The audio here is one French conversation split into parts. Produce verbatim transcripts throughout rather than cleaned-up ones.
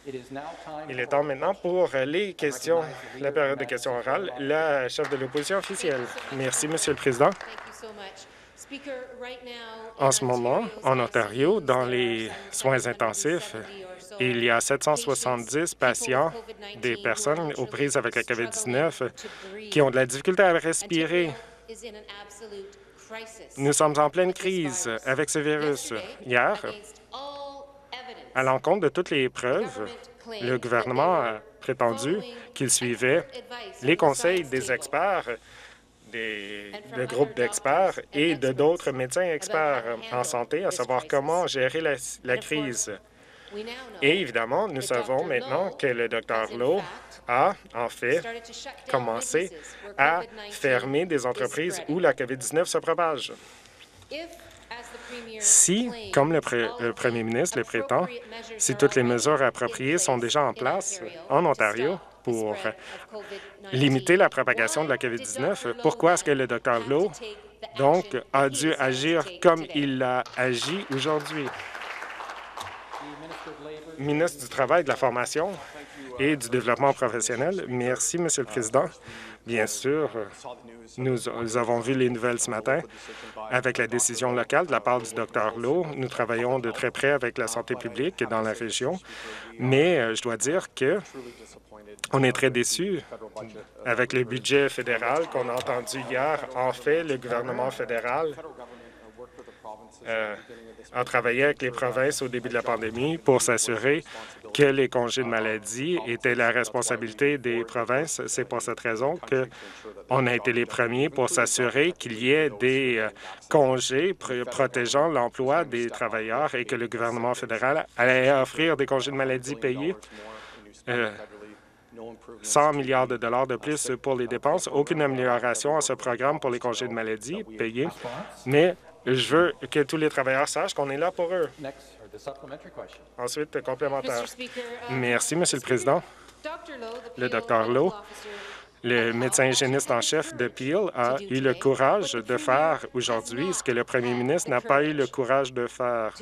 Il est temps maintenant pour les questions, la période de questions orales. La chef de l'opposition officielle. Merci, Monsieur le Président. En ce moment, en Ontario, dans les soins intensifs, il y a sept cent soixante-dix patients, des personnes aux prises avec la COVID dix-neuf, qui ont de la difficulté à respirer. Nous sommes en pleine crise avec ce virus. Hier, à l'encontre de toutes les preuves, le gouvernement a prétendu qu'il suivait les conseils des experts, des, le groupe d'experts et de d'autres médecins experts en santé, à savoir comment gérer la, la crise. Et évidemment, nous savons maintenant que le docteur Lowe a, en fait, commencé à fermer des entreprises où la COVID dix-neuf se propage. Si, comme le, pré le premier ministre le prétend, si toutes les mesures appropriées sont déjà en place en Ontario pour limiter la propagation de la COVID dix-neuf, pourquoi est-ce que le docteur Lowe, donc, a dû agir comme il a agi aujourd'hui? Ministre du Travail, de la Formation et du Développement professionnel. Merci, Monsieur le Président. Bien sûr, nous, nous avons vu les nouvelles ce matin avec la décision locale de la part du docteur Lowe. Nous travaillons de très près avec la santé publique dans la région, mais euh, je dois dire que on est très déçus avec le budget fédéral qu'on a entendu hier. En fait, le gouvernement fédéral euh, a travaillé avec les provinces au début de la pandémie pour s'assurer que les congés de maladie étaient la responsabilité des provinces. C'est pour cette raison qu'on a été les premiers pour s'assurer qu'il y ait des euh, congés pr protégeant l'emploi des travailleurs et que le gouvernement fédéral allait offrir des congés de maladie payés. Euh, cent milliards de dollars de plus pour les dépenses. Aucune amélioration à ce programme pour les congés de maladie payés, mais je veux que tous les travailleurs sachent qu'on est là pour eux. Ensuite, complémentaire. Merci, Monsieur le Président. Le docteur Lowe, le médecin hygiéniste en chef de Peel, a eu le courage de faire aujourd'hui ce que le premier ministre n'a pas eu le courage de faire.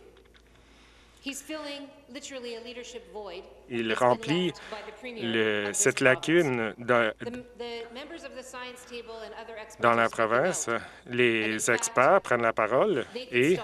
Il remplit le, cette lacune de, dans la province. Les experts prennent la parole et,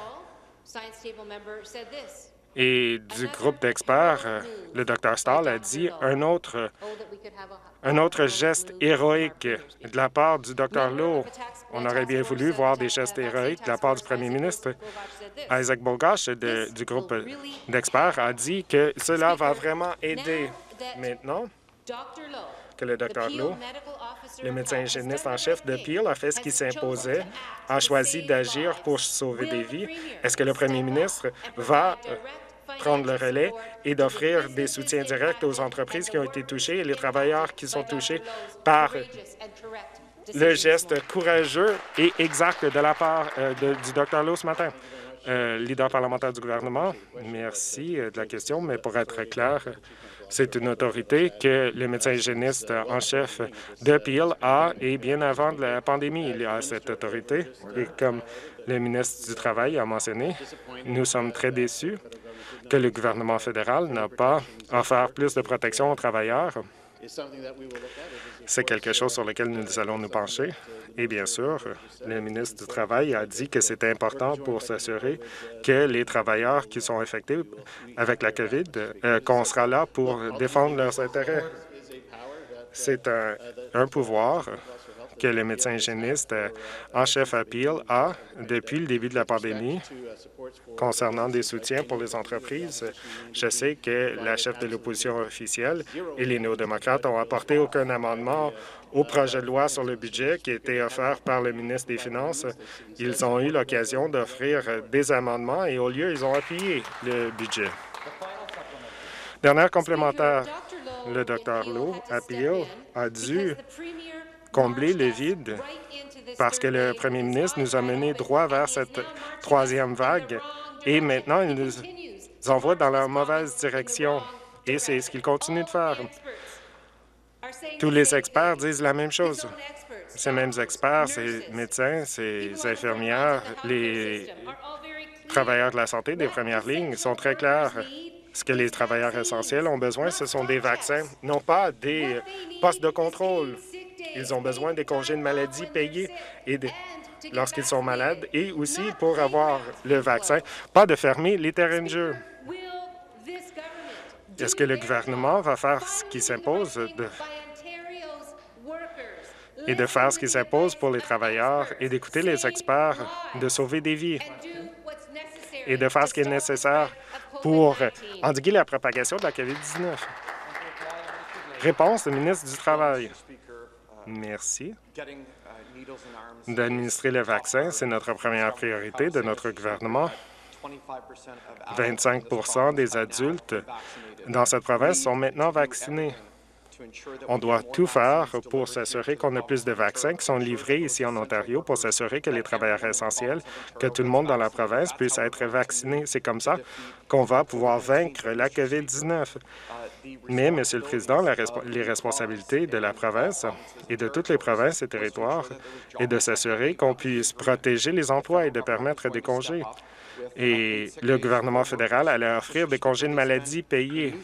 et du groupe d'experts, le docteur Stahl a dit un autre, un autre geste héroïque de la part du docteur Lowe. On aurait bien voulu voir des gestes héroïques de la part du premier ministre. Isaac Bogosh de, du groupe d'experts a dit que cela va vraiment aider. Maintenant que le docteur Lowe, le médecin hygiéniste en chef de Peel, a fait ce qui s'imposait, a choisi d'agir pour sauver des vies, est-ce que le premier ministre va prendre le relais et d'offrir des soutiens directs aux entreprises qui ont été touchées et les travailleurs qui sont touchés par le geste courageux et exact de la part euh, de, du docteur Lowe ce matin? Euh, leader parlementaire du gouvernement, merci euh, de la question, mais pour être clair, c'est une autorité que le médecin hygiéniste en chef de Peel a, et bien avant de la pandémie, il y a cette autorité. Et comme le ministre du Travail a mentionné, nous sommes très déçus que le gouvernement fédéral n'a pas offert plus de protection aux travailleurs. C'est quelque chose sur lequel nous allons nous pencher. Et bien sûr, le ministre du Travail a dit que c'était important pour s'assurer que les travailleurs qui sont infectés avec la COVID, euh, qu'on sera là pour défendre leurs intérêts. C'est un, un pouvoir que le médecin hygiéniste en chef à Peel a depuis le début de la pandémie concernant des soutiens pour les entreprises. Je sais que la chef de l'opposition officielle et les néo-démocrates ont apporté aucun amendement au projet de loi sur le budget qui a été offert par le ministre des Finances. Ils ont eu l'occasion d'offrir des amendements et au lieu, ils ont appuyé le budget. Dernière complémentaire, le docteur Lowe à Peel a dû combler le vide parce que le premier ministre nous a menés droit vers cette troisième vague et maintenant, il nous envoie dans la mauvaise direction et c'est ce qu'il continue de faire. Tous les experts disent la même chose. Ces mêmes experts, ces médecins, ces infirmières, les travailleurs de la santé des premières lignes sont très clairs. Ce que les travailleurs essentiels ont besoin, ce sont des vaccins, non pas des postes de contrôle. Ils ont besoin des congés de maladie payés et de- lorsqu'ils sont malades et aussi pour avoir le vaccin, pas de fermer les terrains de jeu. Est-ce que le gouvernement va faire ce qui s'impose de- et de faire ce qui s'impose pour les travailleurs et d'écouter les experts, de sauver des vies et de faire ce qui est nécessaire pour endiguer la propagation de la COVID dix-neuf? Réponse du ministre du Travail. Merci. D'administrer le vaccin, c'est notre première priorité de notre gouvernement. vingt-cinq pour cent des adultes dans cette province sont maintenant vaccinés. On doit tout faire pour s'assurer qu'on a plus de vaccins qui sont livrés ici en Ontario pour s'assurer que les travailleurs essentiels, que tout le monde dans la province puisse être vacciné. C'est comme ça qu'on va pouvoir vaincre la COVID dix-neuf. Mais, Monsieur le Président, la resp- les responsabilités de la province et de toutes les provinces et territoires est de s'assurer qu'on puisse protéger les emplois et de permettre des congés. Et le gouvernement fédéral allait offrir des congés de maladie payés.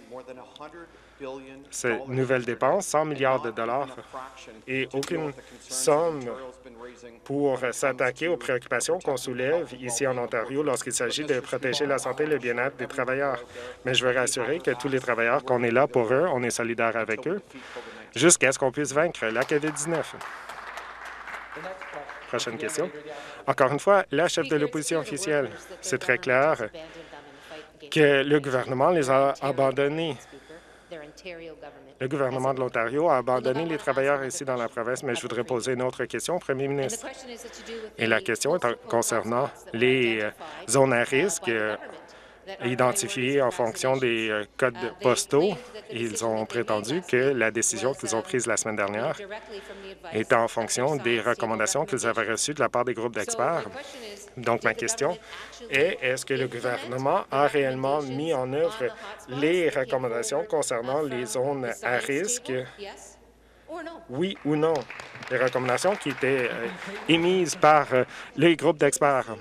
Ces nouvelles dépenses, cent milliards de dollars, et aucune somme pour s'attaquer aux préoccupations qu'on soulève ici en Ontario lorsqu'il s'agit de protéger la santé et le bien-être des travailleurs. Mais je veux rassurer que tous les travailleurs, qu'on est là pour eux, on est solidaires avec eux, jusqu'à ce qu'on puisse vaincre la COVID dix-neuf. Prochaine question. Encore une fois, la chef de l'opposition officielle. C'est très clair que le gouvernement les a abandonnés. Le gouvernement de l'Ontario a abandonné les travailleurs ici dans la province, mais je voudrais poser une autre question au premier ministre. Et la question est en- concernant les euh, zones à risque euh, identifiées en fonction des euh, codes postaux. Ils ont prétendu que la décision qu'ils ont prise la semaine dernière était en fonction des recommandations qu'ils avaient reçues de la part des groupes d'experts. Donc, ma question est, est-ce que le gouvernement a réellement mis en œuvre les recommandations concernant les zones à risque, oui ou non? Les recommandations qui étaient euh, émises par euh, les groupes d'experts.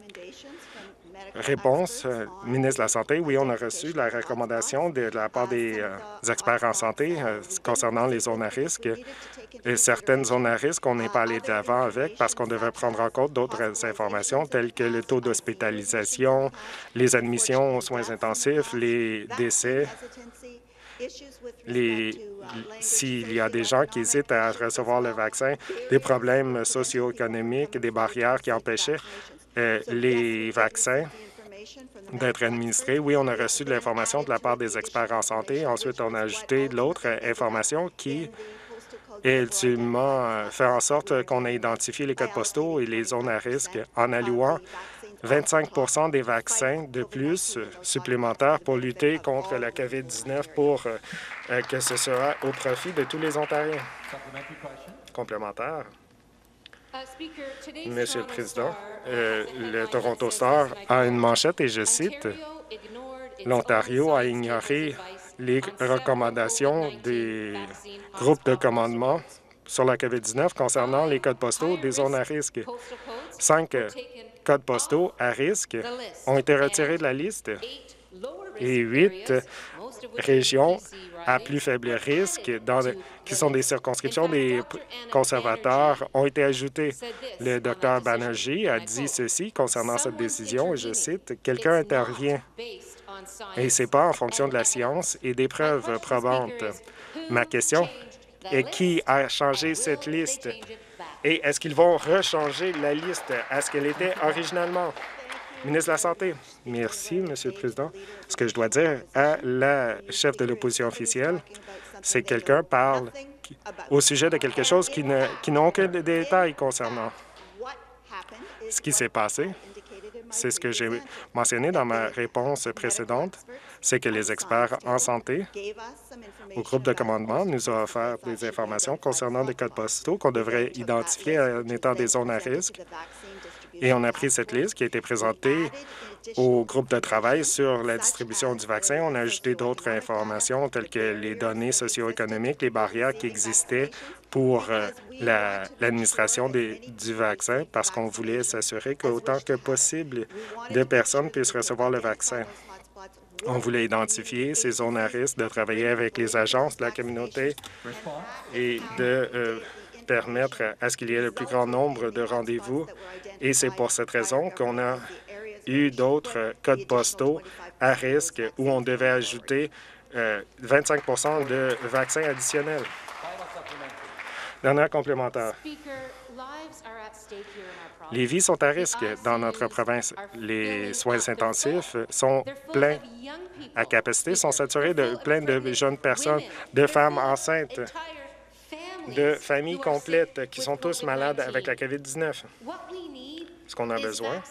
Réponse, euh, ministre de la Santé, oui, on a reçu la recommandation de la part des euh, experts en santé euh, concernant les zones à risque. Et certaines zones à risque, on n'est pas allé de l'avant avec parce qu'on devait prendre en compte d'autres informations telles que le taux d'hospitalisation, les admissions aux soins intensifs, les décès, les, s'il y a des gens qui hésitent à recevoir le vaccin, des problèmes socio-économiques, des barrières qui empêchaient euh, les vaccins d'être administrés. Oui, on a reçu de l'information de la part des experts en santé. Ensuite, on a ajouté de l'autre information qui ultimement euh, fait en sorte qu'on a identifié les codes postaux et les zones à risque en allouant vingt-cinq pour cent des vaccins de plus euh, supplémentaires pour lutter contre la COVID dix-neuf pour euh, euh, que ce sera au profit de tous les Ontariens. Complémentaire. Monsieur le Président, euh, le Toronto Star a une manchette et je cite « L'Ontario a ignoré les recommandations des groupes de commandement sur la COVID dix-neuf concernant les codes postaux des zones à risque. Cinq euh, codes postaux à risque ont été retirés de la liste et huit régions à plus faible risque, dans le- qui sont des circonscriptions des conservateurs, ont été ajoutées. Le docteur Banerjee a dit ceci concernant cette décision, et je cite, « Quelqu'un intervient, et ce n'est pas en fonction de la science et des preuves probantes. » Ma question est qui a changé cette liste? Et est-ce qu'ils vont rechanger la liste à ce qu'elle était originalement? Ministre de la Santé. Merci, Monsieur le Président. Ce que je dois dire à la chef de l'opposition officielle, c'est que quelqu'un parle qui- au sujet de quelque chose qui ne- qui n'a aucun détail concernant. Ce qui s'est passé, c'est ce que j'ai mentionné dans ma réponse précédente, c'est que les experts en santé au groupe de commandement nous ont offert des informations concernant des codes postaux qu'on devrait identifier en étant des zones à risque. Et on a pris cette liste qui a été présentée au groupe de travail sur la distribution du vaccin. On a ajouté d'autres informations telles que les données socio-économiques, les barrières qui existaient pour euh, la- l'administration des- du vaccin parce qu'on voulait s'assurer qu'autant que possible de personnes puissent recevoir le vaccin. On voulait identifier ces zones à risque, de travailler avec les agences de la communauté et de euh, permettre à ce qu'il y ait le plus grand nombre de rendez-vous. Et c'est pour cette raison qu'on a eu d'autres codes postaux à risque où on devait ajouter euh, vingt-cinq de vaccins additionnels. Dernière complémentaire. Les vies sont à risque dans notre province. Les soins intensifs sont pleins à capacité, sont saturés de plein de jeunes personnes, de femmes enceintes, de familles complètes qui sont tous malades avec la COVID dix-neuf. Ce qu'on a besoin,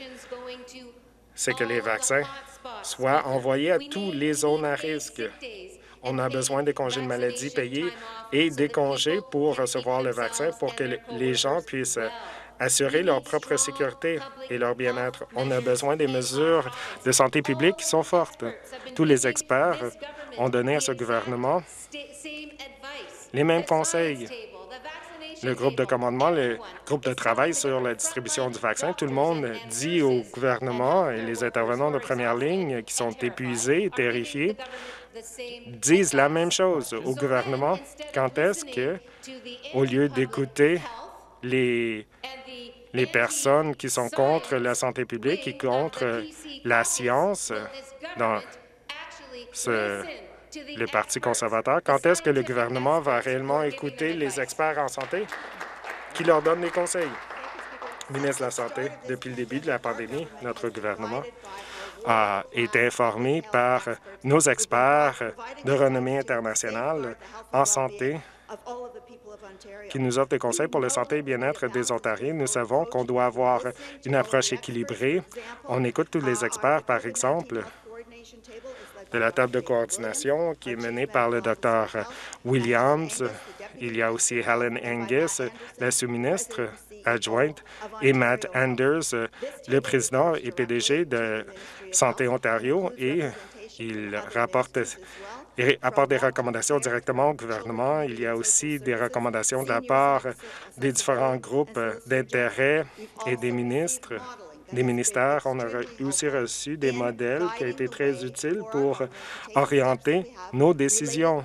c'est que les vaccins soient envoyés à toutes les zones à risque. On a besoin des congés de maladie payés et des congés pour recevoir le vaccin pour que les gens puissent assurer leur propre sécurité et leur bien-être. On a besoin des mesures de santé publique qui sont fortes. Tous les experts ont donné à ce gouvernement les mêmes conseils. Le groupe de commandement, le groupe de travail sur la distribution du vaccin, tout le monde dit au gouvernement et les intervenants de première ligne qui sont épuisés, terrifiés, disent la même chose au gouvernement. Quand est-ce que, au lieu d'écouter les, les personnes qui sont contre la santé publique et contre la science dans ce, le Parti conservateur, quand est-ce que le gouvernement va réellement écouter les experts en santé qui leur donnent des conseils? Ministre de la Santé, depuis le début de la pandémie, notre gouvernement a été informé par nos experts de renommée internationale en santé qui nous offrent des conseils pour la santé et bien-être des Ontariens. Nous savons qu'on doit avoir une approche équilibrée. On écoute tous les experts, par exemple, de la table de coordination qui est menée par le docteur Williams. Il y a aussi Helen Angus, la sous-ministre adjointe, et Matt Anders, le président et P D G de Santé Ontario, et il rapporte et apporte des recommandations directement au gouvernement. Il y a aussi des recommandations de la part des différents groupes d'intérêt et des ministres, des ministères. On a aussi reçu des modèles qui ont été très utiles pour orienter nos décisions.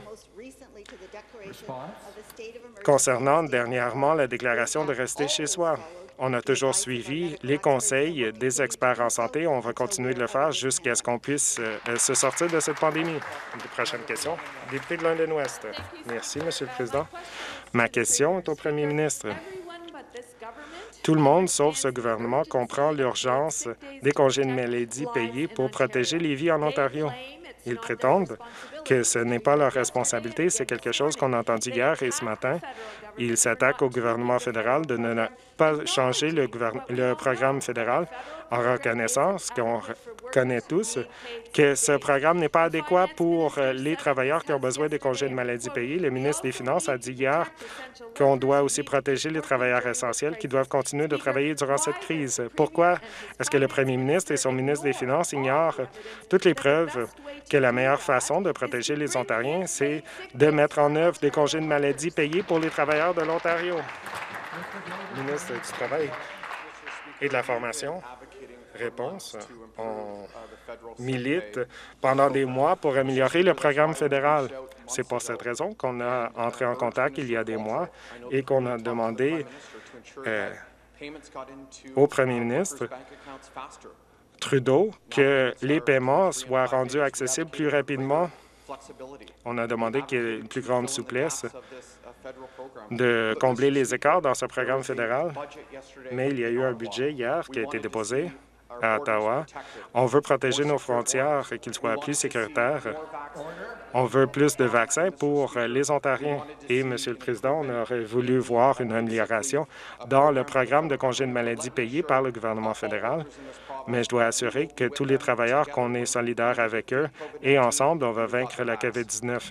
Concernant dernièrement la déclaration de rester chez soi, on a toujours suivi les conseils des experts en santé. On va continuer de le faire jusqu'à ce qu'on puisse euh, se sortir de cette pandémie. Une prochaine question. Député de London-Ouest. Merci, Monsieur le Président. Ma question est au premier ministre. Tout le monde, sauf ce gouvernement, comprend l'urgence des congés de maladie payés pour protéger les vies en Ontario. Ils prétendent que ce n'est pas leur responsabilité. C'est quelque chose qu'on a entendu hier et ce matin. Ils s'attaquent au gouvernement fédéral de ne pas changer le, le programme fédéral en reconnaissant, ce qu'on connaît tous, que ce programme n'est pas adéquat pour les travailleurs qui ont besoin de congés de maladie payés. Le ministre des Finances a dit hier qu'on doit aussi protéger les travailleurs essentiels qui doivent continuer de travailler durant cette crise. Pourquoi est-ce que le premier ministre et son ministre des Finances ignorent toutes les preuves que la meilleure façon de protéger les Ontariens, c'est de mettre en œuvre des congés de maladie payés pour les travailleurs de l'Ontario? Ministre du Travail et de la Formation. Réponse. On milite pendant des mois pour améliorer le programme fédéral. C'est pour cette raison qu'on a entré en contact il y a des mois et qu'on a demandé euh, au premier ministre Trudeau que les paiements soient rendus accessibles plus rapidement. On a demandé qu'il y ait une plus grande souplesse de combler les écarts dans ce programme fédéral, mais il y a eu un budget hier qui a été déposé à Ottawa. On veut protéger nos frontières et qu'ils soient plus sécuritaires. On veut plus de vaccins pour les Ontariens. Et, Monsieur le Président, on aurait voulu voir une amélioration dans le programme de congés de maladie payés par le gouvernement fédéral. Mais je dois assurer que tous les travailleurs, qu'on est solidaires avec eux et ensemble, on va vaincre la COVID dix-neuf.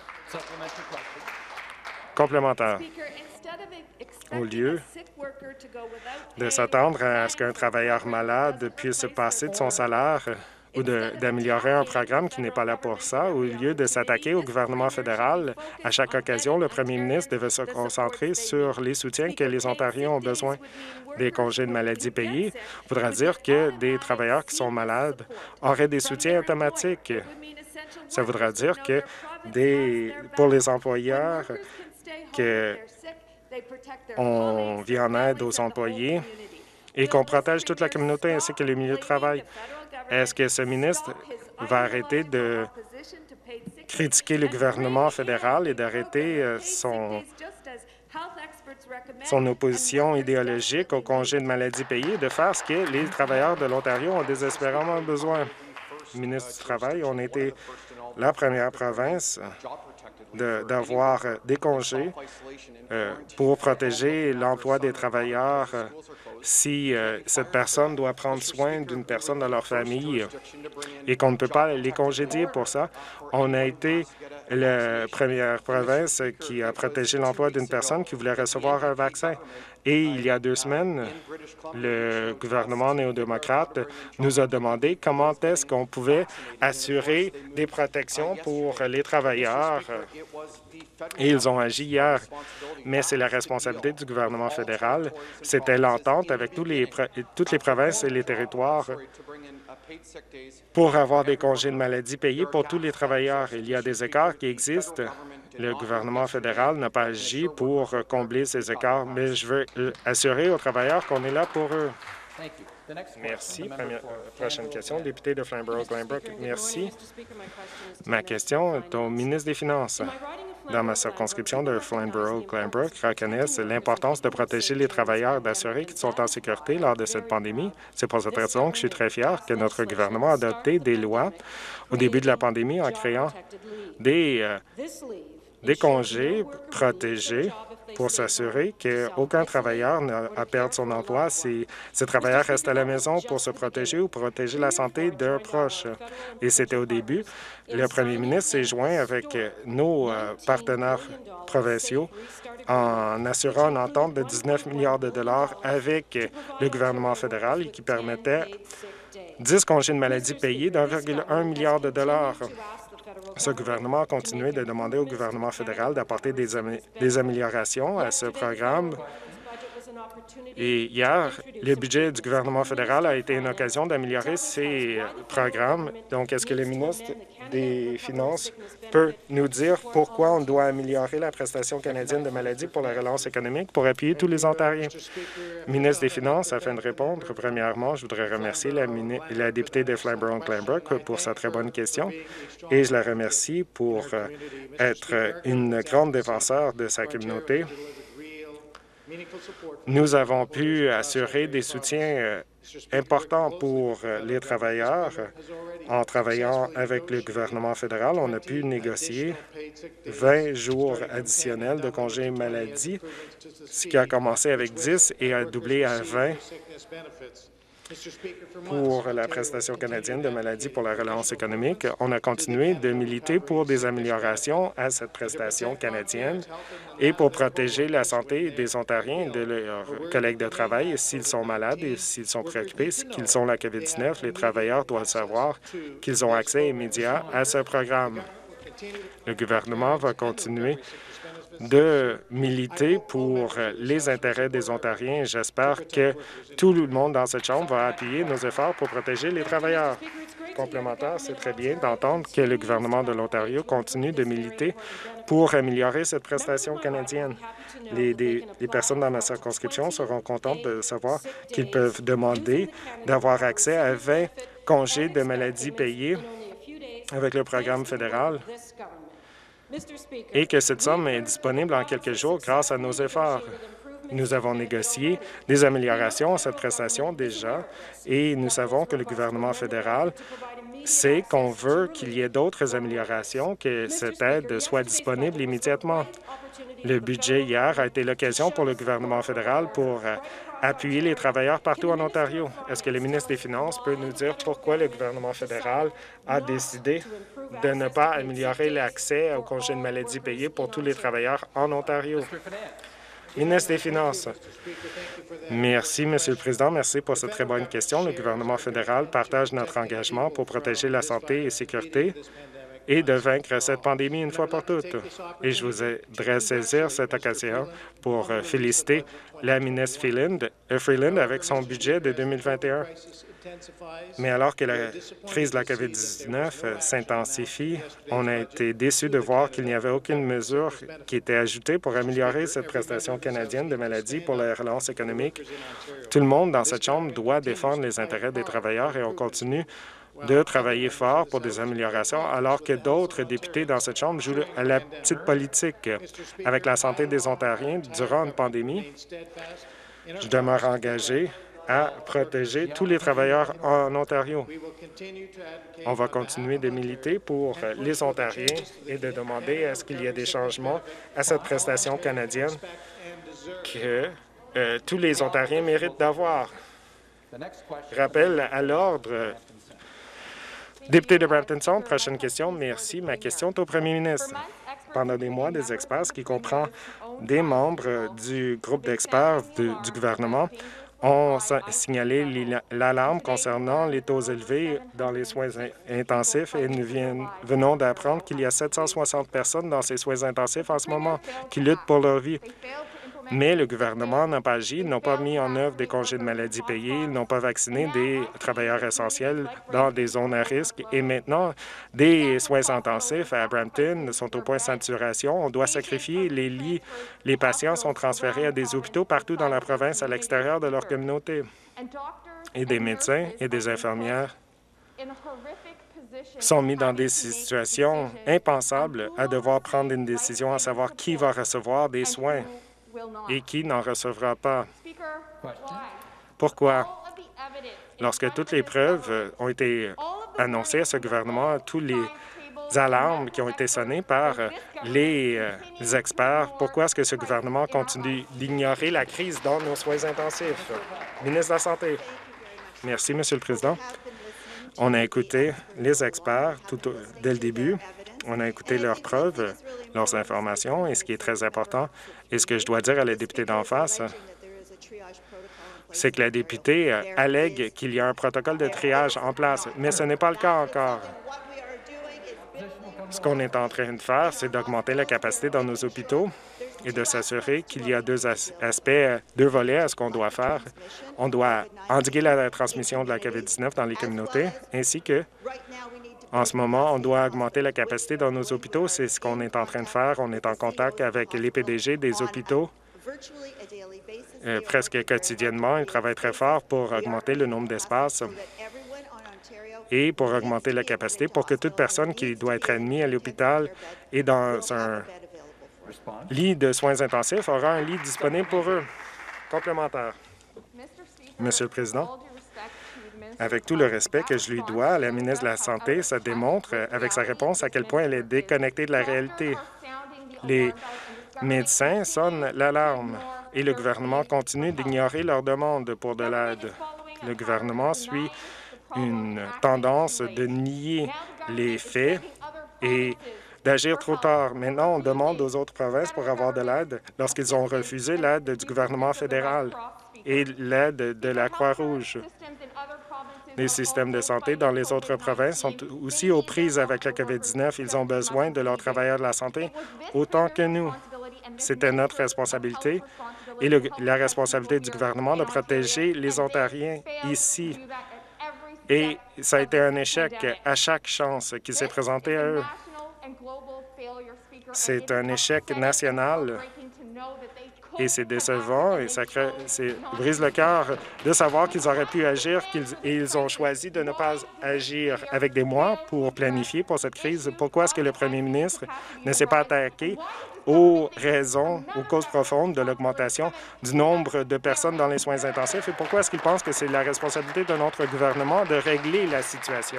Complémentaire. Au lieu de s'attendre à ce qu'un travailleur malade puisse passer de son salaire ou d'améliorer un programme qui n'est pas là pour ça. Au lieu de s'attaquer au gouvernement fédéral, à chaque occasion, le premier ministre devait se concentrer sur les soutiens que les Ontariens ont besoin. Des congés de maladie payés voudra dire que des travailleurs qui sont malades auraient des soutiens automatiques. Ça voudra dire que des, pour les employeurs, que on vient en aide aux employés et qu'on protège toute la communauté ainsi que le milieu de travail. Est-ce que ce ministre va arrêter de critiquer le gouvernement fédéral et d'arrêter euh, son, son opposition idéologique au congé de maladie payé, de faire ce que les travailleurs de l'Ontario ont désespérément besoin? Ministre du Travail, on a été la première province d'avoir des congés euh, pour protéger l'emploi des travailleurs euh, si euh, cette personne doit prendre soin d'une personne dans leur famille et qu'on ne peut pas les congédier pour ça. On a été la première province qui a protégé l'emploi d'une personne qui voulait recevoir un vaccin. Et il y a deux semaines, le gouvernement néo-démocrate nous a demandé comment est-ce qu'on pouvait assurer des protections pour les travailleurs. Et ils ont agi hier. Mais c'est la responsabilité du gouvernement fédéral. C'était l'entente avec tous les, toutes les provinces et les territoires pour avoir des congés de maladie payés pour tous les travailleurs. Il y a des écarts qui existent. Le gouvernement fédéral n'a pas agi pour combler ces écarts, mais je veux assurer aux travailleurs qu'on est là pour eux. Merci. Première, euh, prochaine question, député de Flamborough-Glanbrook. Merci. Ma question est au ministre des Finances. Dans ma circonscription de Flamborough-Glanbrook, reconnaissent l'importance de protéger les travailleurs, d'assurer qu'ils sont en sécurité lors de cette pandémie. C'est pour cette raison que je suis très fier que notre gouvernement a adopté des lois au début de la pandémie en créant des, euh, des congés protégés pour s'assurer qu'aucun travailleur n'a à perdre son emploi si ce travailleur reste à la maison pour se protéger ou protéger la santé d'un proche. Et c'était au début. Le premier ministre s'est joint avec nos euh, partenaires provinciaux en assurant une entente de dix-neuf milliards de dollars avec le gouvernement fédéral et qui permettait dix congés de maladie payés d'un virgule un milliard de dollars. Ce gouvernement a continué de demander au gouvernement fédéral d'apporter des, amé des améliorations à ce programme. Et hier, le budget du gouvernement fédéral a été une occasion d'améliorer ces programmes. Donc, est-ce que le ministre des Finances peut nous dire pourquoi on doit améliorer la prestation canadienne de maladie pour la relance économique pour appuyer tous les Ontariens? Ministre des Finances, afin de répondre, premièrement, je voudrais remercier la, la députée de Flamborough-Glanbrook pour sa très bonne question et je la remercie pour euh, être une grande défenseur de sa communauté. Nous avons pu assurer des soutiens euh, importants pour euh, les travailleurs. En travaillant avec le gouvernement fédéral, on a pu négocier vingt jours additionnels de congés maladie, ce qui a commencé avec dix et a doublé à vingt pour la prestation canadienne de maladie pour la relance économique. On a continué de militer pour des améliorations à cette prestation canadienne et pour protéger la santé des Ontariens et de leurs collègues de travail. S'ils sont malades et s'ils sont préoccupés qu'ils ont la COVID dix-neuf, les travailleurs doivent savoir qu'ils ont accès immédiat à ce programme. Le gouvernement va continuer de militer pour les intérêts des Ontariens. J'espère que tout le monde dans cette Chambre va appuyer nos efforts pour protéger les travailleurs. Complémentaire, c'est très bien d'entendre que le gouvernement de l'Ontario continue de militer pour améliorer cette prestation canadienne. Les, des, les personnes dans ma circonscription seront contentes de savoir qu'ils peuvent demander d'avoir accès à vingt congés de maladie payés avec le programme fédéral et que cette somme est disponible en quelques jours grâce à nos efforts. Nous avons négocié des améliorations à cette prestation déjà et nous savons que le gouvernement fédéral sait qu'on veut qu'il y ait d'autres améliorations, que cette aide soit disponible immédiatement. Le budget hier a été l'occasion pour le gouvernement fédéral pour euh, appuyer les travailleurs partout en Ontario. Est-ce que le ministre des Finances peut nous dire pourquoi le gouvernement fédéral a décidé de ne pas améliorer l'accès au congé de maladie payé pour tous les travailleurs en Ontario? Ministre des Finances. Merci, Monsieur le Président. Merci pour cette très bonne question. Le gouvernement fédéral partage notre engagement pour protéger la santé et la sécurité et de vaincre cette pandémie une fois pour toutes. Et je voudrais saisir cette occasion pour féliciter la ministre Freeland, euh, Freeland avec son budget de deux mille vingt et un. Mais alors que la crise de la COVID dix-neuf s'intensifie, on a été déçus de voir qu'il n'y avait aucune mesure qui était ajoutée pour améliorer cette prestation canadienne de maladie pour la relance économique. Tout le monde dans cette Chambre doit défendre les intérêts des travailleurs et on continue de travailler fort pour des améliorations, alors que d'autres députés dans cette Chambre jouent à la petite politique. Avec la santé des Ontariens durant une pandémie, je demeure engagé à protéger tous les travailleurs en Ontario. On va continuer de militer pour les Ontariens et de demander à ce qu'il y ait des changements à cette prestation canadienne que euh, tous les Ontariens méritent d'avoir. Rappel à l'ordre. Député de Brampton Centre, prochaine question. Merci. Ma question est au premier ministre. Pendant des mois, des experts, ce qui comprend des membres du groupe d'experts du gouvernement, ont signalé l'alarme concernant les taux élevés dans les soins intensifs et nous venons d'apprendre qu'il y a sept cent soixante personnes dans ces soins intensifs en ce moment qui luttent pour leur vie. Mais le gouvernement n'a pas agi, ils n'ont pas mis en œuvre des congés de maladie payés, ils n'ont pas vacciné des travailleurs essentiels dans des zones à risque. Et maintenant, des soins intensifs à Brampton sont au point de saturation. On doit sacrifier les lits. Les patients sont transférés à des hôpitaux partout dans la province à l'extérieur de leur communauté. Et des médecins et des infirmières sont mis dans des situations impensables à devoir prendre une décision à savoir qui va recevoir des soins et qui n'en recevra pas. Pourquoi? Lorsque toutes les preuves ont été annoncées à ce gouvernement, tous les alarmes qui ont été sonnées par les, euh, les experts, pourquoi est-ce que ce gouvernement continue d'ignorer la crise dans nos soins intensifs? Ministre de la Santé. Merci, Monsieur le Président. On a écouté les experts tout au, dès le début. On a écouté leurs preuves, leurs informations, et ce qui est très important, et ce que je dois dire à la députée d'en face, c'est que la députée allègue qu'il y a un protocole de triage en place, mais ce n'est pas le cas encore. Ce qu'on est en train de faire, c'est d'augmenter la capacité dans nos hôpitaux et de s'assurer qu'il y a deux as aspects, deux volets à ce qu'on doit faire. On doit endiguer la transmission de la COVID dix-neuf dans les communautés, ainsi que en ce moment, on doit augmenter la capacité dans nos hôpitaux. C'est ce qu'on est en train de faire. On est en contact avec les P D G des hôpitaux euh, presque quotidiennement. Ils travaillent très fort pour augmenter le nombre d'espaces et pour augmenter la capacité pour que toute personne qui doit être admise à l'hôpital et dans un lit de soins intensifs aura un lit disponible pour eux. Complémentaire. Monsieur le Président, avec tout le respect que je lui dois, la ministre de la Santé, ça démontre avec sa réponse à quel point elle est déconnectée de la réalité. Les médecins sonnent l'alarme et le gouvernement continue d'ignorer leurs demandes pour de l'aide. Le gouvernement suit une tendance de nier les faits et d'agir trop tard. Maintenant, on demande aux autres provinces pour avoir de l'aide lorsqu'ils ont refusé l'aide du gouvernement fédéral et l'aide de la Croix-Rouge. Les systèmes de santé dans les autres provinces sont aussi aux prises avec la COVID dix-neuf. Ils ont besoin de leurs travailleurs de la santé autant que nous. C'était notre responsabilité et le, la responsabilité du gouvernement de protéger les Ontariens ici. Et ça a été un échec à chaque chance qui s'est présentée à eux. C'est un échec national et c'est décevant et ça crée, brise le cœur de savoir qu'ils auraient pu agir qu'ils, et ils ont choisi de ne pas agir avec des mois pour planifier pour cette crise. Pourquoi est-ce que le premier ministre ne s'est pas attaqué aux raisons, aux causes profondes de l'augmentation du nombre de personnes dans les soins intensifs et pourquoi est-ce qu'il pense que c'est la responsabilité de notre gouvernement de régler la situation?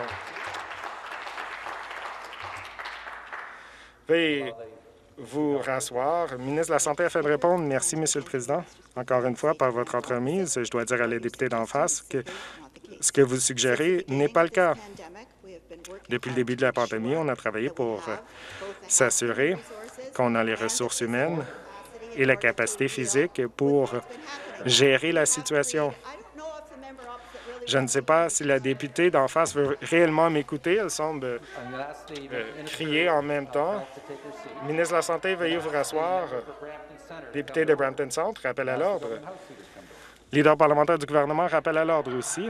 Veuillez vous rasseoir. Ministre de la Santé afin de répondre. Merci, Monsieur le Président. Encore une fois, par votre entremise, je dois dire à la députée d'en face que ce que vous suggérez n'est pas le cas. Depuis le début de la pandémie, on a travaillé pour s'assurer qu'on a les ressources humaines et la capacité physique pour gérer la situation. Je ne sais pas si la députée d'en face veut réellement m'écouter. Elle semble euh, crier en même temps. Ministre de la Santé, veuillez vous rasseoir. Député de Brampton Centre, rappel à l'ordre. Leader parlementaire du gouvernement, rappel à l'ordre aussi.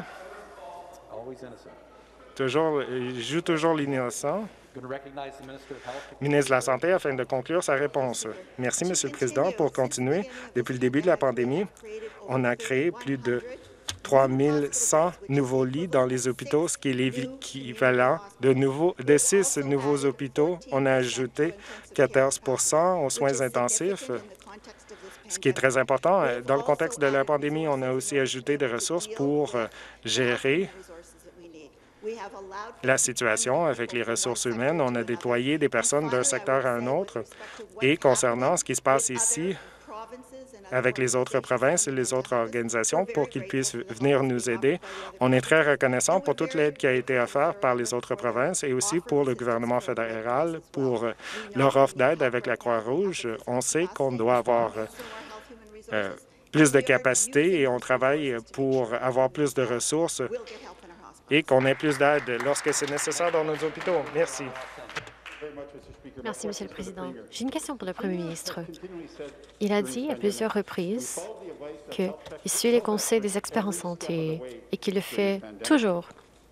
Toujours, il joue toujours l'innocent. Ministre de la Santé, afin de conclure sa réponse. Merci, Monsieur le Président. Pour continuer, depuis le début de la pandémie, on a créé plus de trois mille cent nouveaux lits dans les hôpitaux, ce qui est l'équivalent de, nouveaux, de six nouveaux hôpitaux. On a ajouté quatorze aux soins intensifs, ce qui est très important. Dans le contexte de la pandémie, on a aussi ajouté des ressources pour gérer la situation avec les ressources humaines. On a déployé des personnes d'un secteur à un autre. Et concernant ce qui se passe ici, avec les autres provinces et les autres organisations pour qu'ils puissent venir nous aider. On est très reconnaissant pour toute l'aide qui a été offerte par les autres provinces et aussi pour le gouvernement fédéral pour leur offre d'aide avec la Croix-Rouge. On sait qu'on doit avoir euh, plus de capacité et on travaille pour avoir plus de ressources et qu'on ait plus d'aide lorsque c'est nécessaire dans nos hôpitaux. Merci. Merci, Monsieur le Président. J'ai une question pour le Premier ministre. Il a dit à plusieurs reprises qu'il suit les conseils des experts en santé et qu'il le fait toujours.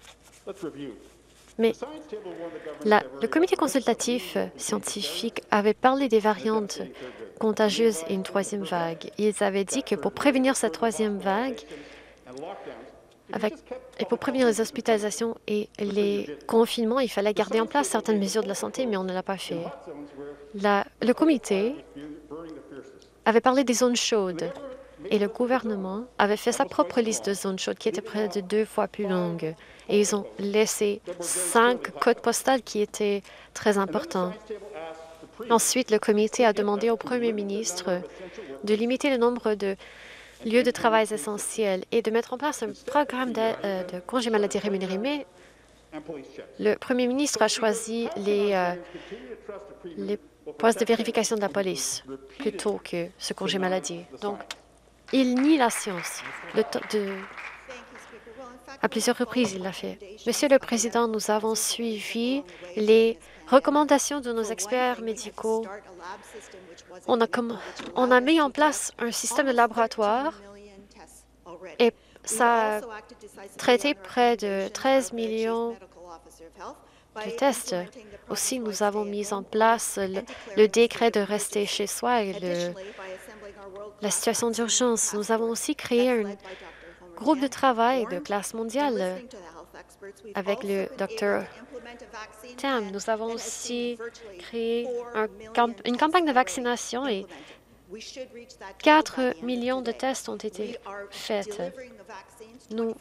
Mais la, le comité consultatif scientifique avait parlé des variantes contagieuses et une troisième vague. Ils avaient dit que pour prévenir cette troisième vague, Avec, et pour prévenir les hospitalisations et les confinements, il fallait garder en place certaines mesures de la santé, mais on ne l'a pas fait. La, le comité avait parlé des zones chaudes et le gouvernement avait fait sa propre liste de zones chaudes qui était près de deux fois plus longue. Et ils ont laissé cinq codes postales qui étaient très importants. Ensuite, le comité a demandé au premier ministre de limiter le nombre de lieux de travail essentiels et de mettre en place un programme de, euh, de congé maladie rémunéré. Mais le premier ministre a choisi les, euh, les postes de vérification de la police plutôt que ce congé maladie. Donc, il nie la science. Le de, à plusieurs reprises, il l'a fait. Monsieur le Président, nous avons suivi les recommandations de nos experts médicaux. On a, comme, on a mis en place un système de laboratoire et ça a traité près de treize millions de tests. Aussi, nous avons mis en place le, le décret de rester chez soi et le, la situation d'urgence. Nous avons aussi créé un groupe de travail de classe mondiale avec le docteur Tam. Nous avons aussi créé un camp une campagne de vaccination et quatre millions de tests ont été faits. Nous,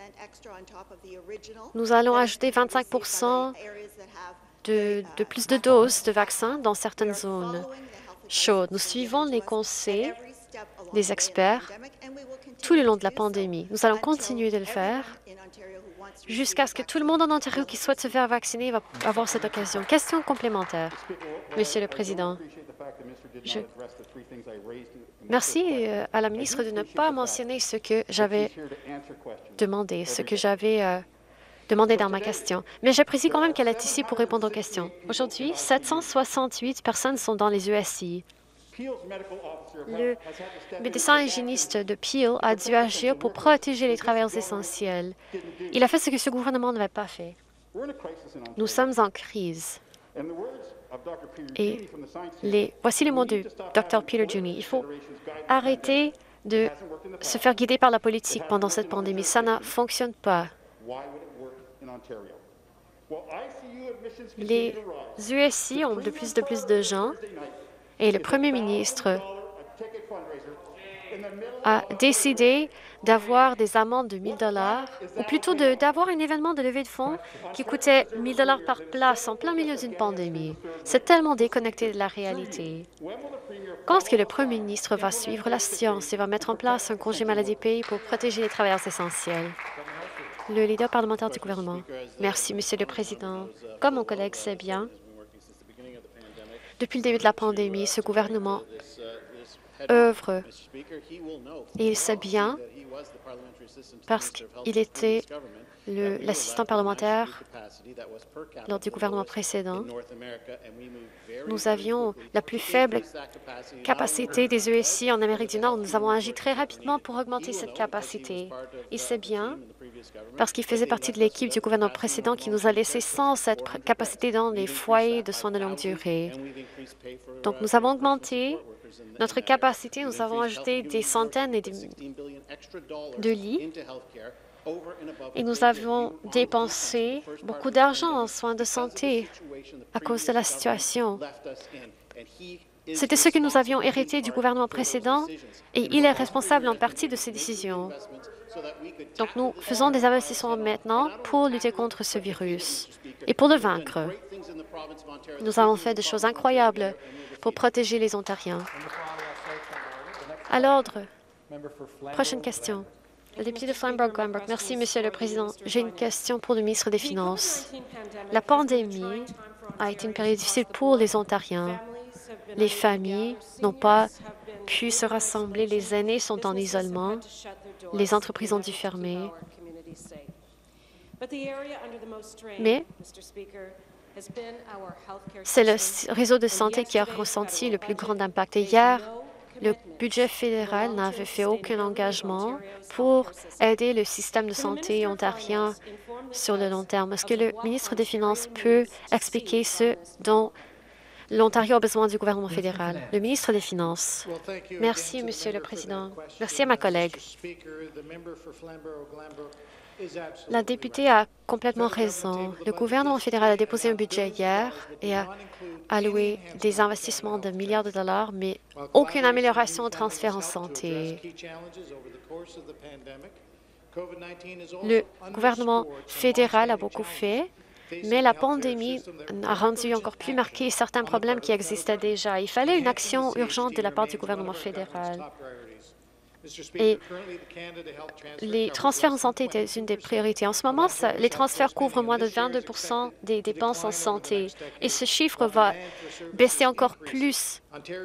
nous allons ajouter vingt-cinq pour cent de, de plus de doses de vaccins dans certaines zones chaudes. Nous suivons les conseils des experts tout le long de la pandémie. Nous allons continuer de le faire jusqu'à ce que tout le monde en Ontario qui souhaite se faire vacciner va avoir cette occasion. Question complémentaire, Monsieur le Président. Je... Merci à la ministre de ne pas mentionner ce que j'avais demandé, ce que j'avais euh, demandé dans ma question. Mais j'apprécie quand même qu'elle est ici pour répondre aux questions. Aujourd'hui, sept cent soixante-huit personnes sont dans les U S I. Le médecin hygiéniste de Peel a dû agir pour protéger les travailleurs essentiels. Il a fait ce que ce gouvernement n'avait pas fait. Nous sommes en crise. Et les, voici les mots de docteur Peter Juni. Il faut arrêter de se faire guider par la politique pendant cette pandémie. Ça ne fonctionne pas. Les U S I ont de plus en plus de gens et le premier ministre a décidé d'avoir des amendes de mille dollars, ou plutôt d'avoir un événement de levée de fonds qui coûtait mille dollars par place en plein milieu d'une pandémie. C'est tellement déconnecté de la réalité. Quand est-ce que le premier ministre va suivre la science et va mettre en place un congé maladie payé pour protéger les travailleurs essentiels? Le leader parlementaire du gouvernement. Merci, Monsieur le Président. Comme mon collègue sait bien, depuis le début de la pandémie, ce gouvernement œuvre. Et il sait bien, parce qu'il était l'assistant parlementaire lors du gouvernement précédent. Nous avions la plus faible capacité des E S I en Amérique du Nord. Nous avons agi très rapidement pour augmenter cette capacité. Il sait bien, parce qu'il faisait partie de l'équipe du gouvernement précédent qui nous a laissé sans cette capacité dans les foyers de soins de longue durée. Donc, nous avons augmenté notre capacité. Nous avons ajouté des centaines et des de lits. Et nous avons dépensé beaucoup d'argent en soins de santé à cause de la situation. C'était ce que nous avions hérité du gouvernement précédent et il est responsable en partie de ces décisions. Donc, nous faisons des investissements maintenant pour lutter contre ce virus et pour le vaincre. Nous avons fait des choses incroyables pour protéger les Ontariens. À l'ordre. Prochaine question. Le député de Flamborough-Glanbrook. Merci, Monsieur le Président. J'ai une question pour le ministre des Finances. La pandémie a été une période difficile pour les Ontariens. Les familles n'ont pas pu se rassembler, les aînés sont en isolement, les entreprises ont dû fermer. Mais c'est le réseau de santé qui a ressenti le plus grand impact. Et hier, le budget fédéral n'avait fait aucun engagement pour aider le système de santé ontarien sur le long terme. Est-ce que le ministre des Finances peut expliquer ce dont l'Ontario a besoin du gouvernement fédéral? Le ministre des Finances. Merci, Monsieur le Président. Merci à ma collègue. La députée a complètement raison. Le gouvernement fédéral a déposé un budget hier et a alloué des investissements de milliards de dollars, mais aucune amélioration au transfert en santé. Le gouvernement fédéral a beaucoup fait, mais la pandémie a rendu encore plus marqués certains problèmes qui existaient déjà. Il fallait une action urgente de la part du gouvernement fédéral. Et les transferts en santé étaient une des priorités. En ce moment, ça, les transferts couvrent moins de vingt-deux pour cent des dépenses en santé. Et ce chiffre va baisser encore plus.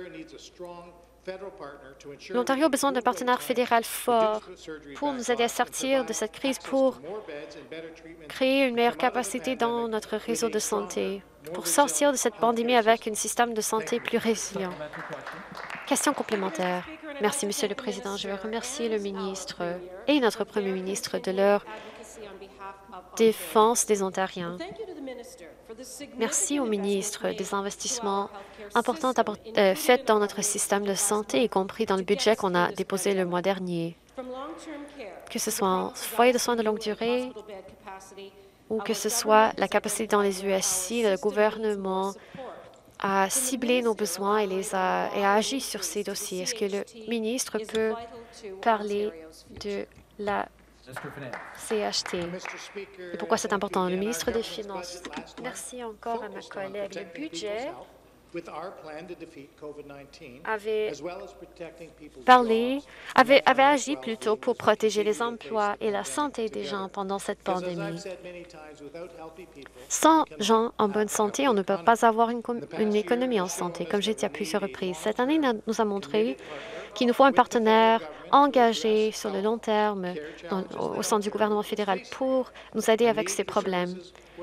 L'Ontario a besoin d'un partenaire fédéral fort pour nous aider à sortir de cette crise, pour créer une meilleure capacité dans notre réseau de santé, pour sortir de cette pandémie avec un système de santé plus résilient. Question complémentaire. Merci, Monsieur le Président. Je veux remercier le ministre et notre Premier ministre de leur défense des Ontariens. Merci au ministre des investissements importants euh, faits dans notre système de santé, y compris dans le budget qu'on a déposé le mois dernier. Que ce soit en foyer de soins de longue durée ou que ce soit la capacité dans les U S I, le gouvernement a ciblé nos besoins et, les a, et a agi sur ces dossiers. Est-ce que le ministre peut parler de la C H T et pourquoi c'est important? Le ministre des Finances. Merci encore à ma collègue. Le budget avait parlé, avait, avait agi plutôt pour protéger les emplois et la santé des gens pendant cette pandémie. Sans gens en bonne santé, on ne peut pas avoir une, une économie en santé, comme j'ai dit à plusieurs reprises. Cette année nous a montré qu'il nous faut un partenaire engagé sur le long terme dans, au, au sein du gouvernement fédéral pour nous aider avec ces problèmes.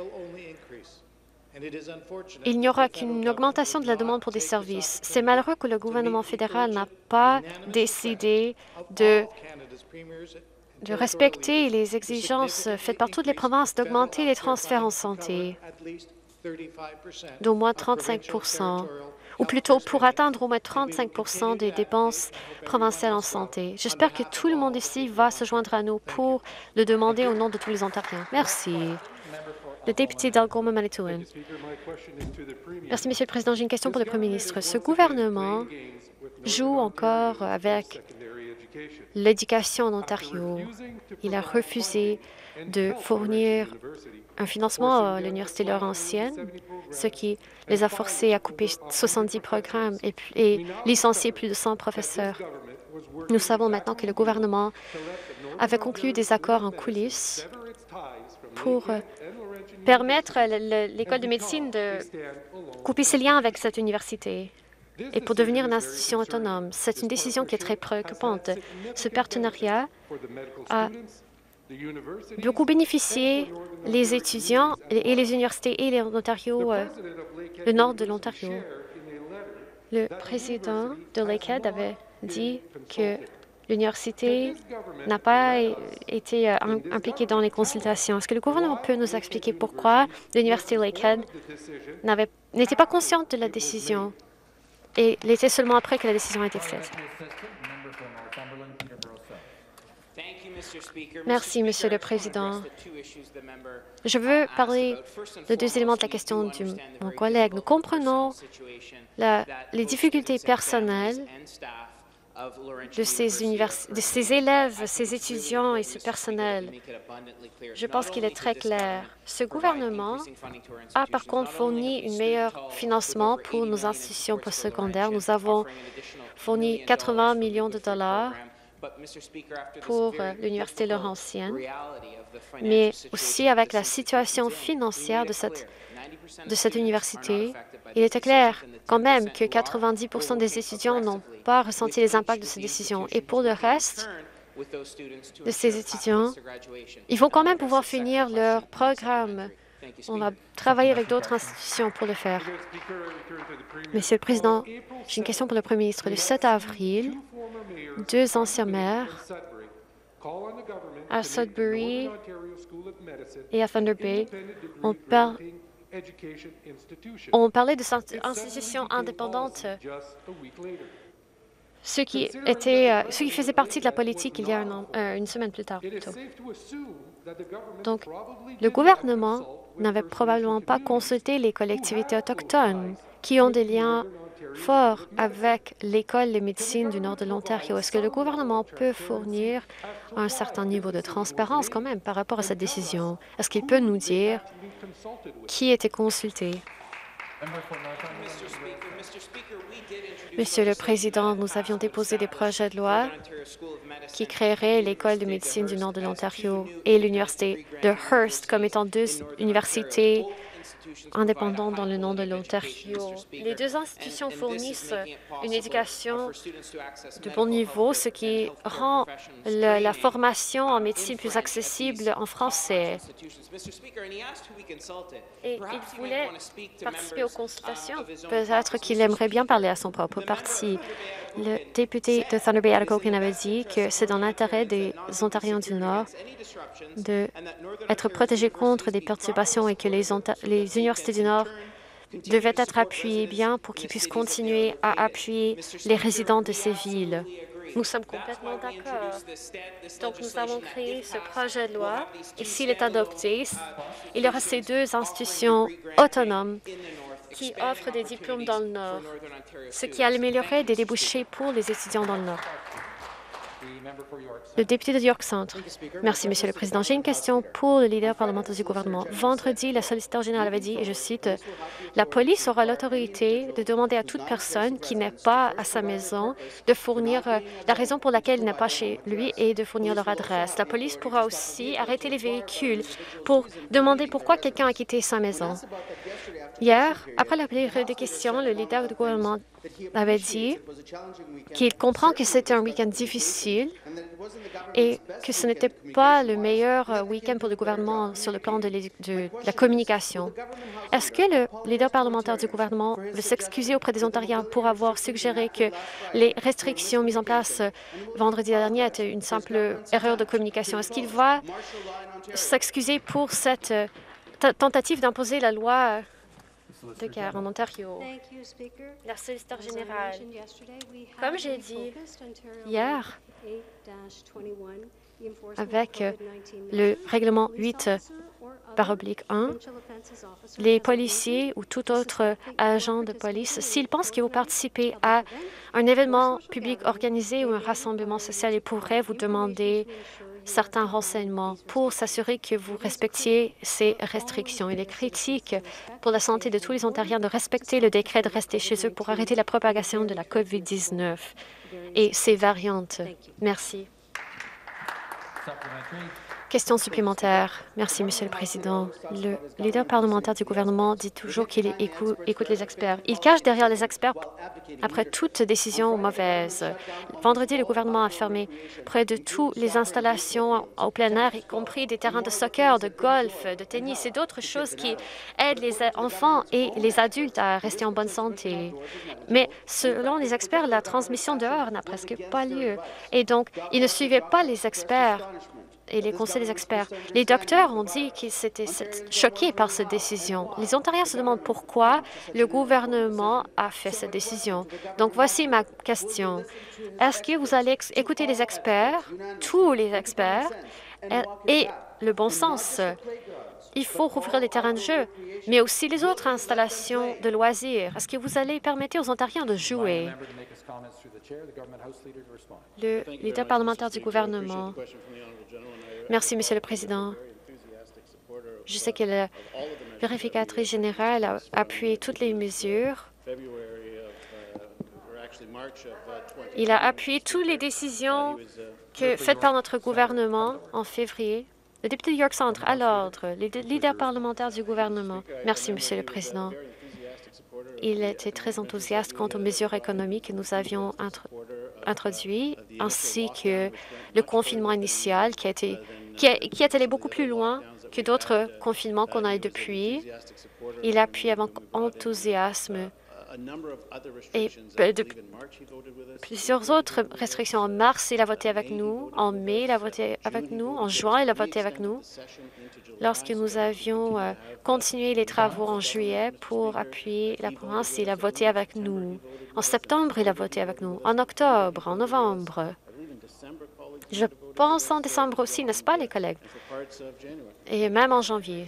Il n'y aura qu'une augmentation de la demande pour des services. C'est malheureux que le gouvernement fédéral n'a pas décidé de, de respecter les exigences faites par toutes les provinces d'augmenter les transferts en santé d'au moins trente-cinq pour cent, ou plutôt pour atteindre au moins trente-cinq pour cent des dépenses provinciales en santé. J'espère que tout le monde ici va se joindre à nous pour le demander au nom de tous les Ontariens. Merci. Le député d'Algoma-Manitoulin. Merci, Monsieur le Président. J'ai une question pour le Premier ministre. Ce gouvernement joue encore avec l'éducation en Ontario. Il a refusé de fournir un financement à l'Université Laurentienne, ce qui les a forcés à couper soixante-dix programmes et, et licencier plus de cent professeurs. Nous savons maintenant que le gouvernement avait conclu des accords en coulisses pour permettre à l'École de médecine de couper ses liens avec cette université. et pour devenir une institution autonome. C'est une décision qui est très préoccupante. Ce partenariat a beaucoup bénéficié les étudiants et les universités et l'Ontario, euh, le nord de l'Ontario. Le président de Lakehead avait dit que l'université n'a pas été euh, impliquée dans les consultations. Est-ce que le gouvernement peut nous expliquer pourquoi l'université Lakehead n'était pas consciente de la décision et l'était seulement après que la décision a été faite? Merci, Monsieur le Président. Je veux parler de deux éléments de la question de mon collègue. Nous comprenons la, les difficultés personnelles de ces, univers... de ces élèves, ces étudiants et ce personnel. Je pense qu'il est très clair. Ce gouvernement a par contre fourni un meilleur financement pour nos institutions postsecondaires. Nous avons fourni quatre-vingts millions de dollars pour l'Université Laurentienne, mais aussi avec la situation financière de cette, de cette université, il était clair quand même que quatre-vingt-dix pour cent des étudiants n'ont pas ressenti les impacts de ces décisions. Et pour le reste de ces étudiants, ils vont quand même pouvoir finir leur programme. On va travailler avec d'autres institutions pour le faire. Monsieur le Président, j'ai une question pour le Premier ministre. Le sept avril, deux anciens maires à Sudbury et à Thunder Bay ont, par... ont parlé de cette institution indépendante, ce qui, était, euh, ce qui faisait partie de la politique il y a un an, euh, une semaine plus tard. Plutôt. Donc, le gouvernement n'avait probablement pas consulté les collectivités autochtones qui ont des liens forts avec l'École de médecine du nord de l'Ontario. Est-ce que le gouvernement peut fournir un certain niveau de transparence quand même par rapport à cette décision? Est-ce qu'il peut nous dire qui était consulté? Monsieur le Président, nous avions déposé des projets de loi qui créeraient l'École de médecine du nord de l'Ontario et l'Université de Hearst comme étant deux universités indépendantes dans le nord de l'Ontario. Les deux institutions fournissent une éducation de bon niveau, ce qui rend le, la formation en médecine plus accessible en français. Et il voulait participer aux consultations. Peut-être qu'il aimerait bien parler à son propre parti. Le député de Thunder Bay Atikokan avait dit que c'est dans l'intérêt des Ontariens du Nord d'être protégés contre des perturbations et que les, les universités du Nord devaient être appuyées bien pour qu'ils puissent continuer à appuyer les résidents de ces villes. Nous sommes complètement d'accord. Donc, nous avons créé ce projet de loi et s'il est adopté, il y aura ces deux institutions autonomes qui offrent des diplômes dans le Nord, ce qui améliorerait des débouchés pour les étudiants dans le Nord. Le député de York Centre. Merci, Monsieur le Président. J'ai une question pour le leader parlementaire du gouvernement. Vendredi, la solliciteur générale avait dit, et je cite, « La police aura l'autorité de demander à toute personne qui n'est pas à sa maison de fournir euh, la raison pour laquelle il n'est pas chez lui et de fournir leur adresse. La police pourra aussi arrêter les véhicules pour demander pourquoi quelqu'un a quitté sa maison. » Hier, après la période de questions, le leader du gouvernement avait dit qu'il comprend que c'était un week-end difficile et que ce n'était pas le meilleur week-end pour le gouvernement sur le plan de, de la communication. Est-ce que le leader parlementaire du gouvernement veut s'excuser auprès des Ontariens pour avoir suggéré que les restrictions mises en place vendredi dernier étaient une simple erreur de communication? Est-ce qu'il va s'excuser pour cette tentative d'imposer la loi de guerre en Ontario? La solliciteur générale. Comme j'ai dit hier, avec le règlement huit par oblique un, les policiers ou tout autre agent de police, s'ils pensent qu'ils vont participer à un événement public organisé ou un rassemblement social, ils pourraient vous demander certains renseignements pour s'assurer que vous respectiez ces restrictions. Il est critique pour la santé de tous les Ontariens de respecter le décret de rester chez eux pour arrêter la propagation de la COVID dix-neuf et ses variantes. Merci. Question supplémentaire. Merci, Monsieur le Président. Le leader parlementaire du gouvernement dit toujours qu'il écou- écoute les experts. Il cache derrière les experts après toute décision mauvaise. Vendredi, le gouvernement a fermé près de toutes les installations au plein air, y compris des terrains de soccer, de golf, de tennis et d'autres choses qui aident les enfants et les adultes à rester en bonne santé. Mais selon les experts, la transmission dehors n'a presque pas lieu. Et donc, ils ne suivaient pas les experts et les conseils des experts. Les docteurs ont dit qu'ils étaient choqués par cette décision. Les Ontariens se demandent pourquoi le gouvernement a fait cette décision. Donc, voici ma question. Est-ce que vous allez écouter les experts, tous les experts, et le bon sens? Il faut rouvrir les terrains de jeu, mais aussi les autres installations de loisirs. Est-ce que vous allez permettre aux Ontariens de jouer? Le leader parlementaire du gouvernement. Merci, Monsieur le Président. Je sais que la vérificatrice générale a appuyé toutes les mesures. Il a appuyé toutes les décisions que, faites par notre gouvernement en février. Le député de York Centre, à l'ordre, le leader parlementaire du gouvernement. Merci, Monsieur le Président. Il était très enthousiaste quant aux mesures économiques que nous avions introduites, ainsi que le confinement initial qui a été qui, a, qui est allé beaucoup plus loin que d'autres confinements qu'on a eu depuis. Il appuie avec enthousiasme et de plusieurs autres restrictions. En mars, il a voté avec nous. En mai, il a voté avec nous. En juin, il a voté avec nous. Lorsque nous avions euh, continué les travaux en juillet pour appuyer la province, il a voté avec nous. En septembre, il a voté avec nous. En octobre, en novembre. Je pense en décembre aussi, n'est-ce pas, les collègues? Et même en janvier.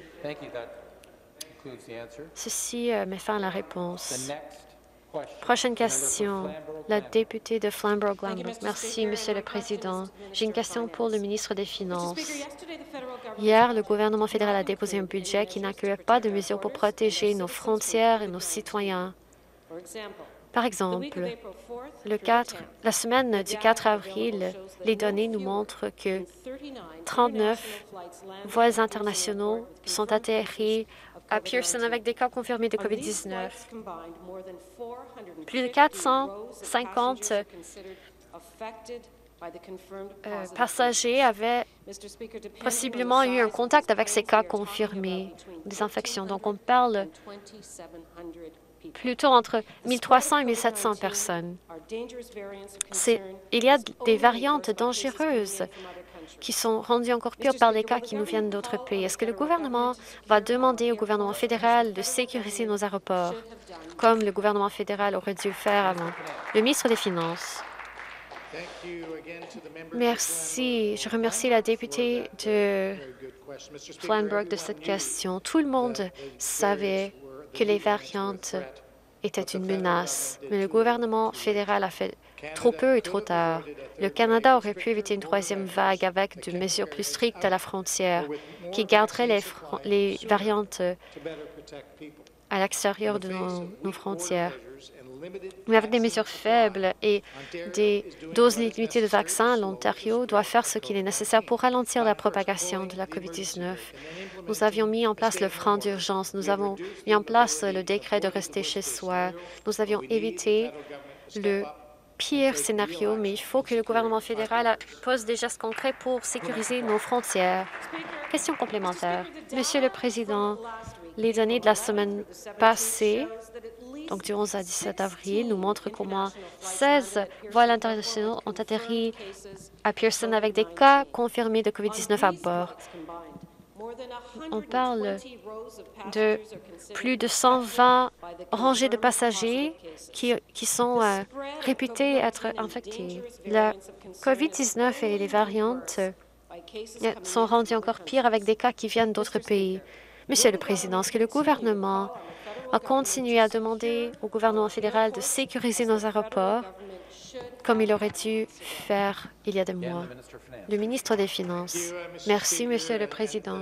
Ceci euh, met fin à la réponse. Prochaine question, la députée de Flamborough-Glanbrook. Merci, Monsieur le Président. J'ai une question pour le ministre des Finances. Hier, le gouvernement fédéral a déposé un budget qui n'incluait pas de mesures pour protéger nos frontières et nos citoyens. Par exemple, le quatre, la semaine du quatre avril, les données nous montrent que trente-neuf vols internationaux sont atterris à Pearson avec des cas confirmés de COVID dix-neuf. Plus de quatre cent cinquante euh, passagers avaient possiblement eu un contact avec ces cas confirmés des infections. Donc, on parle plutôt entre mille trois cents et mille sept cents personnes. Il y a des variantes dangereuses qui sont rendues encore pires par les cas qui nous viennent d'autres pays. Est-ce que le gouvernement va demander au gouvernement fédéral de sécuriser nos aéroports, comme le gouvernement fédéral aurait dû le faire avant? Le ministre des Finances. Merci. Je remercie la députée de Flamborough de cette question. Tout le monde savait que les variantes étaient une menace, mais le gouvernement fédéral a fait trop peu et trop tard. Le Canada aurait pu éviter une troisième vague avec des mesures plus strictes à la frontière qui garderaient les, les variantes à l'extérieur de nos, nos frontières. Mais avec des mesures faibles et des doses limitées de vaccins, l'Ontario doit faire ce qu'il est nécessaire pour ralentir la propagation de la COVID dix-neuf. Nous avions mis en place le franc d'urgence. Nous avons mis en place le décret de rester chez soi. Nous avions évité le pire scénario, mais il faut que le gouvernement fédéral pose des gestes concrets pour sécuriser nos frontières. Question complémentaire. Monsieur le Président, les données de la semaine passée, donc du onze à dix-sept avril, nous montrent comment seize vols internationaux ont atterri à Pearson avec des cas confirmés de COVID dix-neuf à bord. On parle de plus de cent vingt rangées de passagers qui, qui sont euh, réputés être infectés. La COVID dix-neuf et les variantes euh, sont rendues encore pires avec des cas qui viennent d'autres pays. Monsieur le Président, est-ce que le gouvernement a continué à demander au gouvernement fédéral de sécuriser nos aéroports comme il aurait dû faire il y a des mois? Le ministre des Finances. Merci, Monsieur le Président.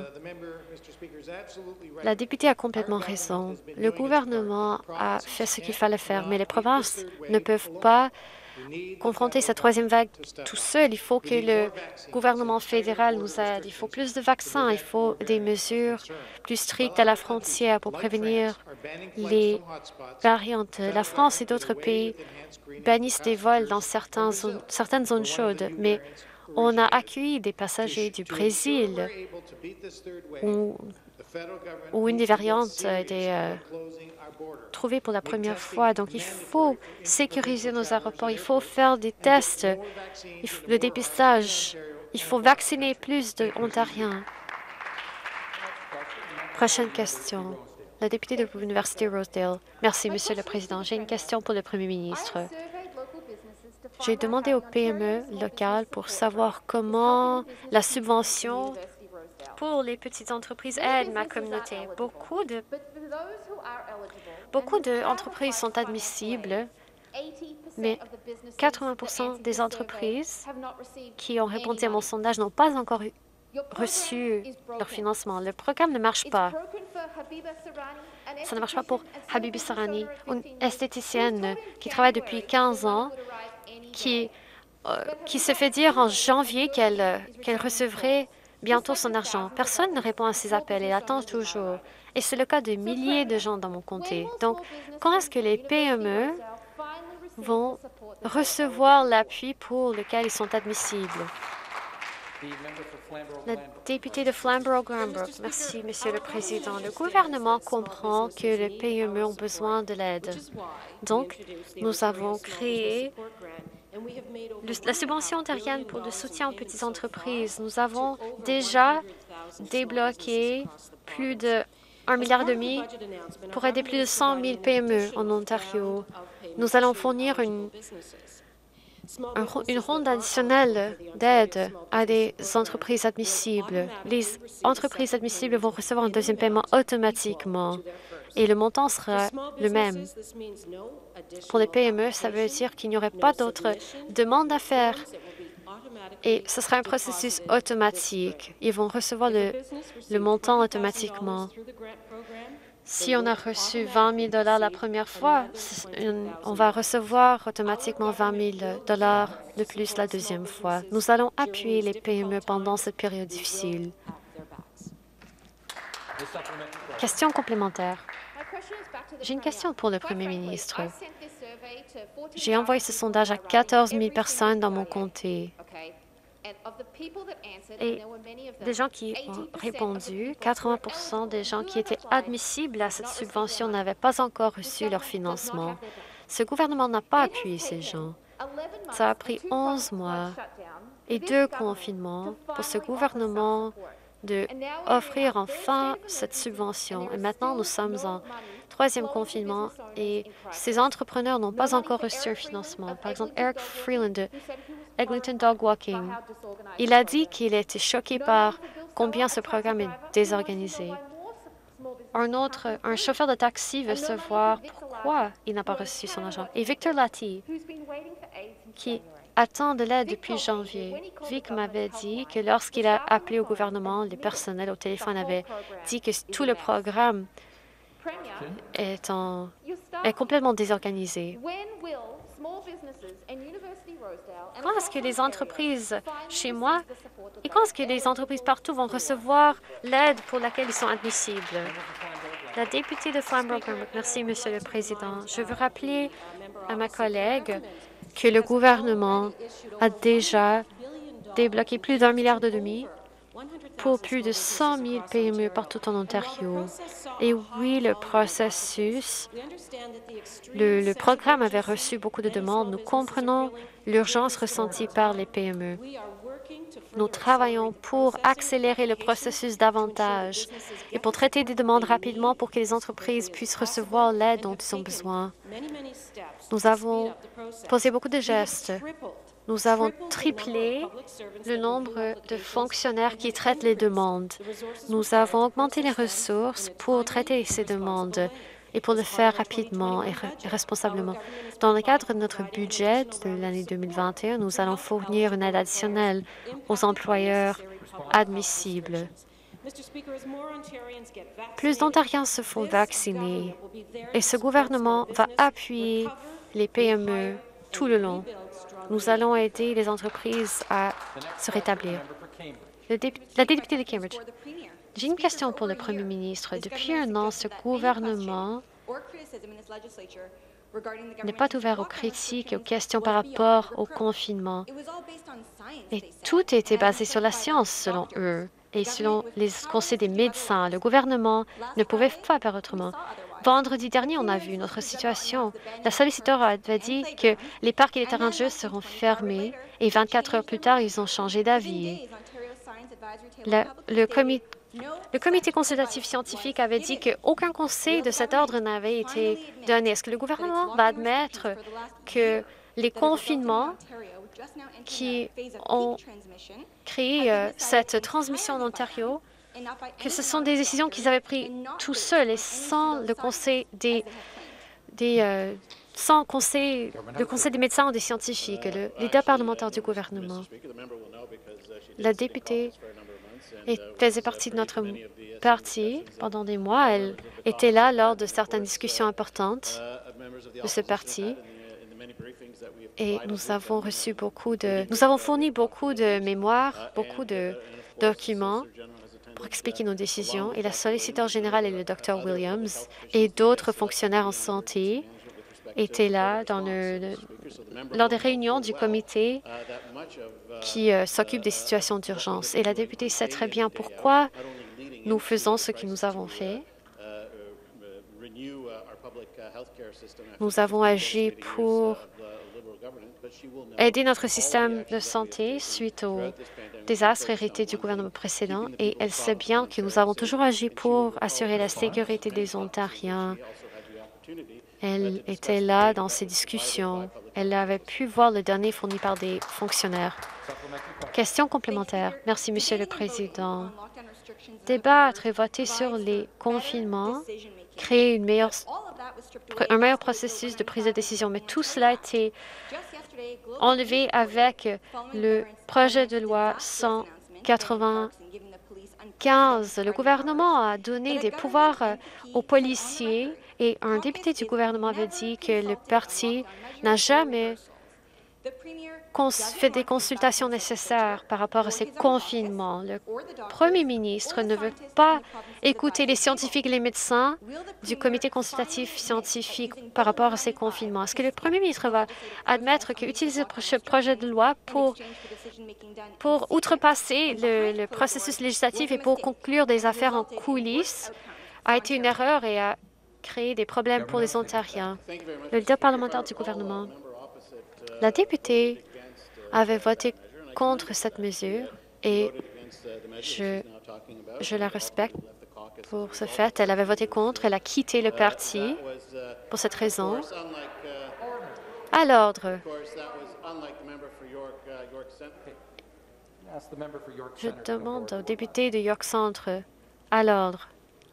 La députée a complètement raison. Le gouvernement a fait ce qu'il fallait faire, mais les provinces ne peuvent pas confronter cette troisième vague tout seul. Il faut que le gouvernement fédéral nous aide. Il faut plus de vaccins. Il faut des mesures plus strictes à la frontière pour prévenir les variantes. La France et d'autres pays bannissent des vols dans certaines zones, certaines zones chaudes, mais on a accueilli des passagers du Brésil où, où une des variantes a été euh, trouvée pour la première fois. Donc, il faut sécuriser nos aéroports, il faut faire des tests, il faut, le dépistage, il faut vacciner plus d'Ontariens. Prochaine question. La députée de l'Université Rosedale. Merci, Monsieur le Président. J'ai une question pour le Premier ministre. J'ai demandé aux P M E locales pour savoir comment la subvention pour les petites entreprises aide ma communauté. Beaucoup de beaucoup d'entreprises sont admissibles, mais quatre-vingts pour cent des entreprises qui ont répondu à mon sondage n'ont pas encore eu reçu leur financement. Le programme ne marche pas. Ça ne marche pas pour Habibi Sarani, une esthéticienne qui travaille depuis quinze ans, qui, euh, qui se fait dire en janvier qu'elle euh, qu'elle recevrait bientôt son argent. Personne ne répond à ses appels et attend toujours. Et c'est le cas de milliers de gens dans mon comté. Donc, quand est-ce que les P M E vont recevoir l'appui pour lequel ils sont admissibles? La députée de Flamborough-Granbrook. Merci, Monsieur le Président. Le gouvernement comprend que les P M E ont besoin de l'aide. Donc, nous avons créé le- la subvention ontarienne pour le soutien aux petites entreprises. Nous avons déjà débloqué plus de un milliard et demi pour aider plus de cent mille P M E en Ontario. Nous allons fournir une Un ro- une ronde additionnelle d'aide à des entreprises admissibles. Les entreprises admissibles vont recevoir un deuxième paiement automatiquement et le montant sera le même. Pour les P M E, ça veut dire qu'il n'y aurait pas d'autres demandes à faire et ce sera un processus automatique. Ils vont recevoir le, le montant automatiquement. Si on a reçu vingt mille dollars la première fois, c- une- on va recevoir automatiquement vingt mille dollars de plus la deuxième fois. Nous allons appuyer les P M E pendant cette période difficile. Question complémentaire. J'ai une question pour le Premier ministre. J'ai envoyé ce sondage à quatorze mille personnes dans mon comté. Et des gens qui ont répondu, quatre-vingts pour cent des gens qui étaient admissibles à cette subvention n'avaient pas encore reçu leur financement. Ce gouvernement n'a pas appuyé ces gens. Ça a pris onze mois et deux confinements pour ce gouvernement de offrir enfin cette subvention. Et maintenant, nous sommes en troisième confinement et ces entrepreneurs n'ont pas encore reçu un financement. Par exemple, Eric Freeland de Eglinton Dog Walking, il a dit qu'il était choqué par combien ce programme est désorganisé. Un autre, un chauffeur de taxi veut savoir pourquoi il n'a pas reçu son argent. Et Victor Lati, qui attend de l'aide depuis janvier. Vic m'avait dit que lorsqu'il a appelé au gouvernement, le personnel au téléphone avait dit que tout le programme est, en, est complètement désorganisé. Quand est-ce que les entreprises chez moi et quand est-ce que les entreprises partout vont recevoir l'aide pour laquelle ils sont admissibles? La députée de Flamborough-Granbrook. Merci, Monsieur le Président. Je veux rappeler à ma collègue que le gouvernement a déjà débloqué plus d'un milliard et demi pour plus de cent mille P M E partout en Ontario. Et oui, le processus, le, le programme avait reçu beaucoup de demandes. Nous comprenons l'urgence ressentie par les P M E. Nous travaillons pour accélérer le processus davantage et pour traiter des demandes rapidement pour que les entreprises puissent recevoir l'aide dont ils ont besoin. Nous avons posé beaucoup de gestes. Nous avons triplé le nombre de fonctionnaires qui traitent les demandes. Nous avons augmenté les ressources pour traiter ces demandes et pour le faire rapidement et, re et responsablement. Dans le cadre de notre budget de l'année deux mille vingt et un, nous allons fournir une aide additionnelle aux employeurs admissibles. Plus d'Ontariens se font vacciner et ce gouvernement va appuyer les P M E tout le long. Nous allons aider les entreprises à se rétablir. Le dé- la députée de Cambridge. J'ai une question pour le Premier ministre. Depuis un an, ce gouvernement n'est pas ouvert aux critiques et aux questions par rapport au confinement. Et tout était basé sur la science, selon eux, et selon les conseils des médecins. Le gouvernement ne pouvait pas faire autrement. Vendredi dernier, on a vu une autre situation. La solliciteur avait dit que les parcs et les terrains de jeu seront fermés, et vingt-quatre heures plus tard, ils ont changé d'avis. Le, le comité Le comité consultatif scientifique avait dit qu'aucun conseil de cet ordre n'avait été donné. Est-ce que le gouvernement va admettre que les confinements qui ont créé euh, cette transmission en Ontario, que ce sont des décisions qu'ils avaient prises tout seuls et sans le conseil des, des euh, sans conseil, le conseil des médecins ou des scientifiques, le leader parlementaire du gouvernement. La députée et faisait partie de notre parti pendant des mois. Elle était là lors de certaines discussions importantes de ce parti. Et nous avons reçu beaucoup de... Nous avons fourni beaucoup de mémoires, beaucoup de documents pour expliquer nos décisions. Et la solliciteur générale et le docteur Williams et d'autres fonctionnaires en santé étaient là dans le, le, lors des réunions du comité qui euh, s'occupe des situations d'urgence. Et la députée sait très bien pourquoi nous faisons ce que nous avons fait. Nous avons agi pour aider notre système de santé suite au désastre hérité du gouvernement précédent. Et elle sait bien que nous avons toujours agi pour assurer la sécurité des Ontariens. Elle était là dans ces discussions. Elle avait pu voir le dernier fourni par des fonctionnaires. Question complémentaire. Merci, Monsieur le Président. Débattre et voter sur les confinements, créer une meilleure, un meilleur processus de prise de décision, mais tout cela a été enlevé avec le projet de loi cent quatre-vingt-quinze. Le gouvernement a donné des pouvoirs aux policiers et un député du gouvernement avait dit que le parti n'a jamais fait des consultations nécessaires par rapport à ces confinements. Le premier ministre ne veut pas écouter les scientifiques et les médecins du comité consultatif scientifique par rapport à ces confinements. Est-ce que le premier ministre va admettre qu'utiliser ce projet de loi pour, pour outrepasser le, le processus législatif et pour conclure des affaires en coulisses a été une erreur et a créé des problèmes pour les Ontariens? Le leader parlementaire du gouvernement. La députée avait voté contre cette mesure et je, je la respecte pour ce fait. Elle avait voté contre, elle a quitté le parti pour cette raison. À l'ordre. Je demande au député de York Centre à l'ordre.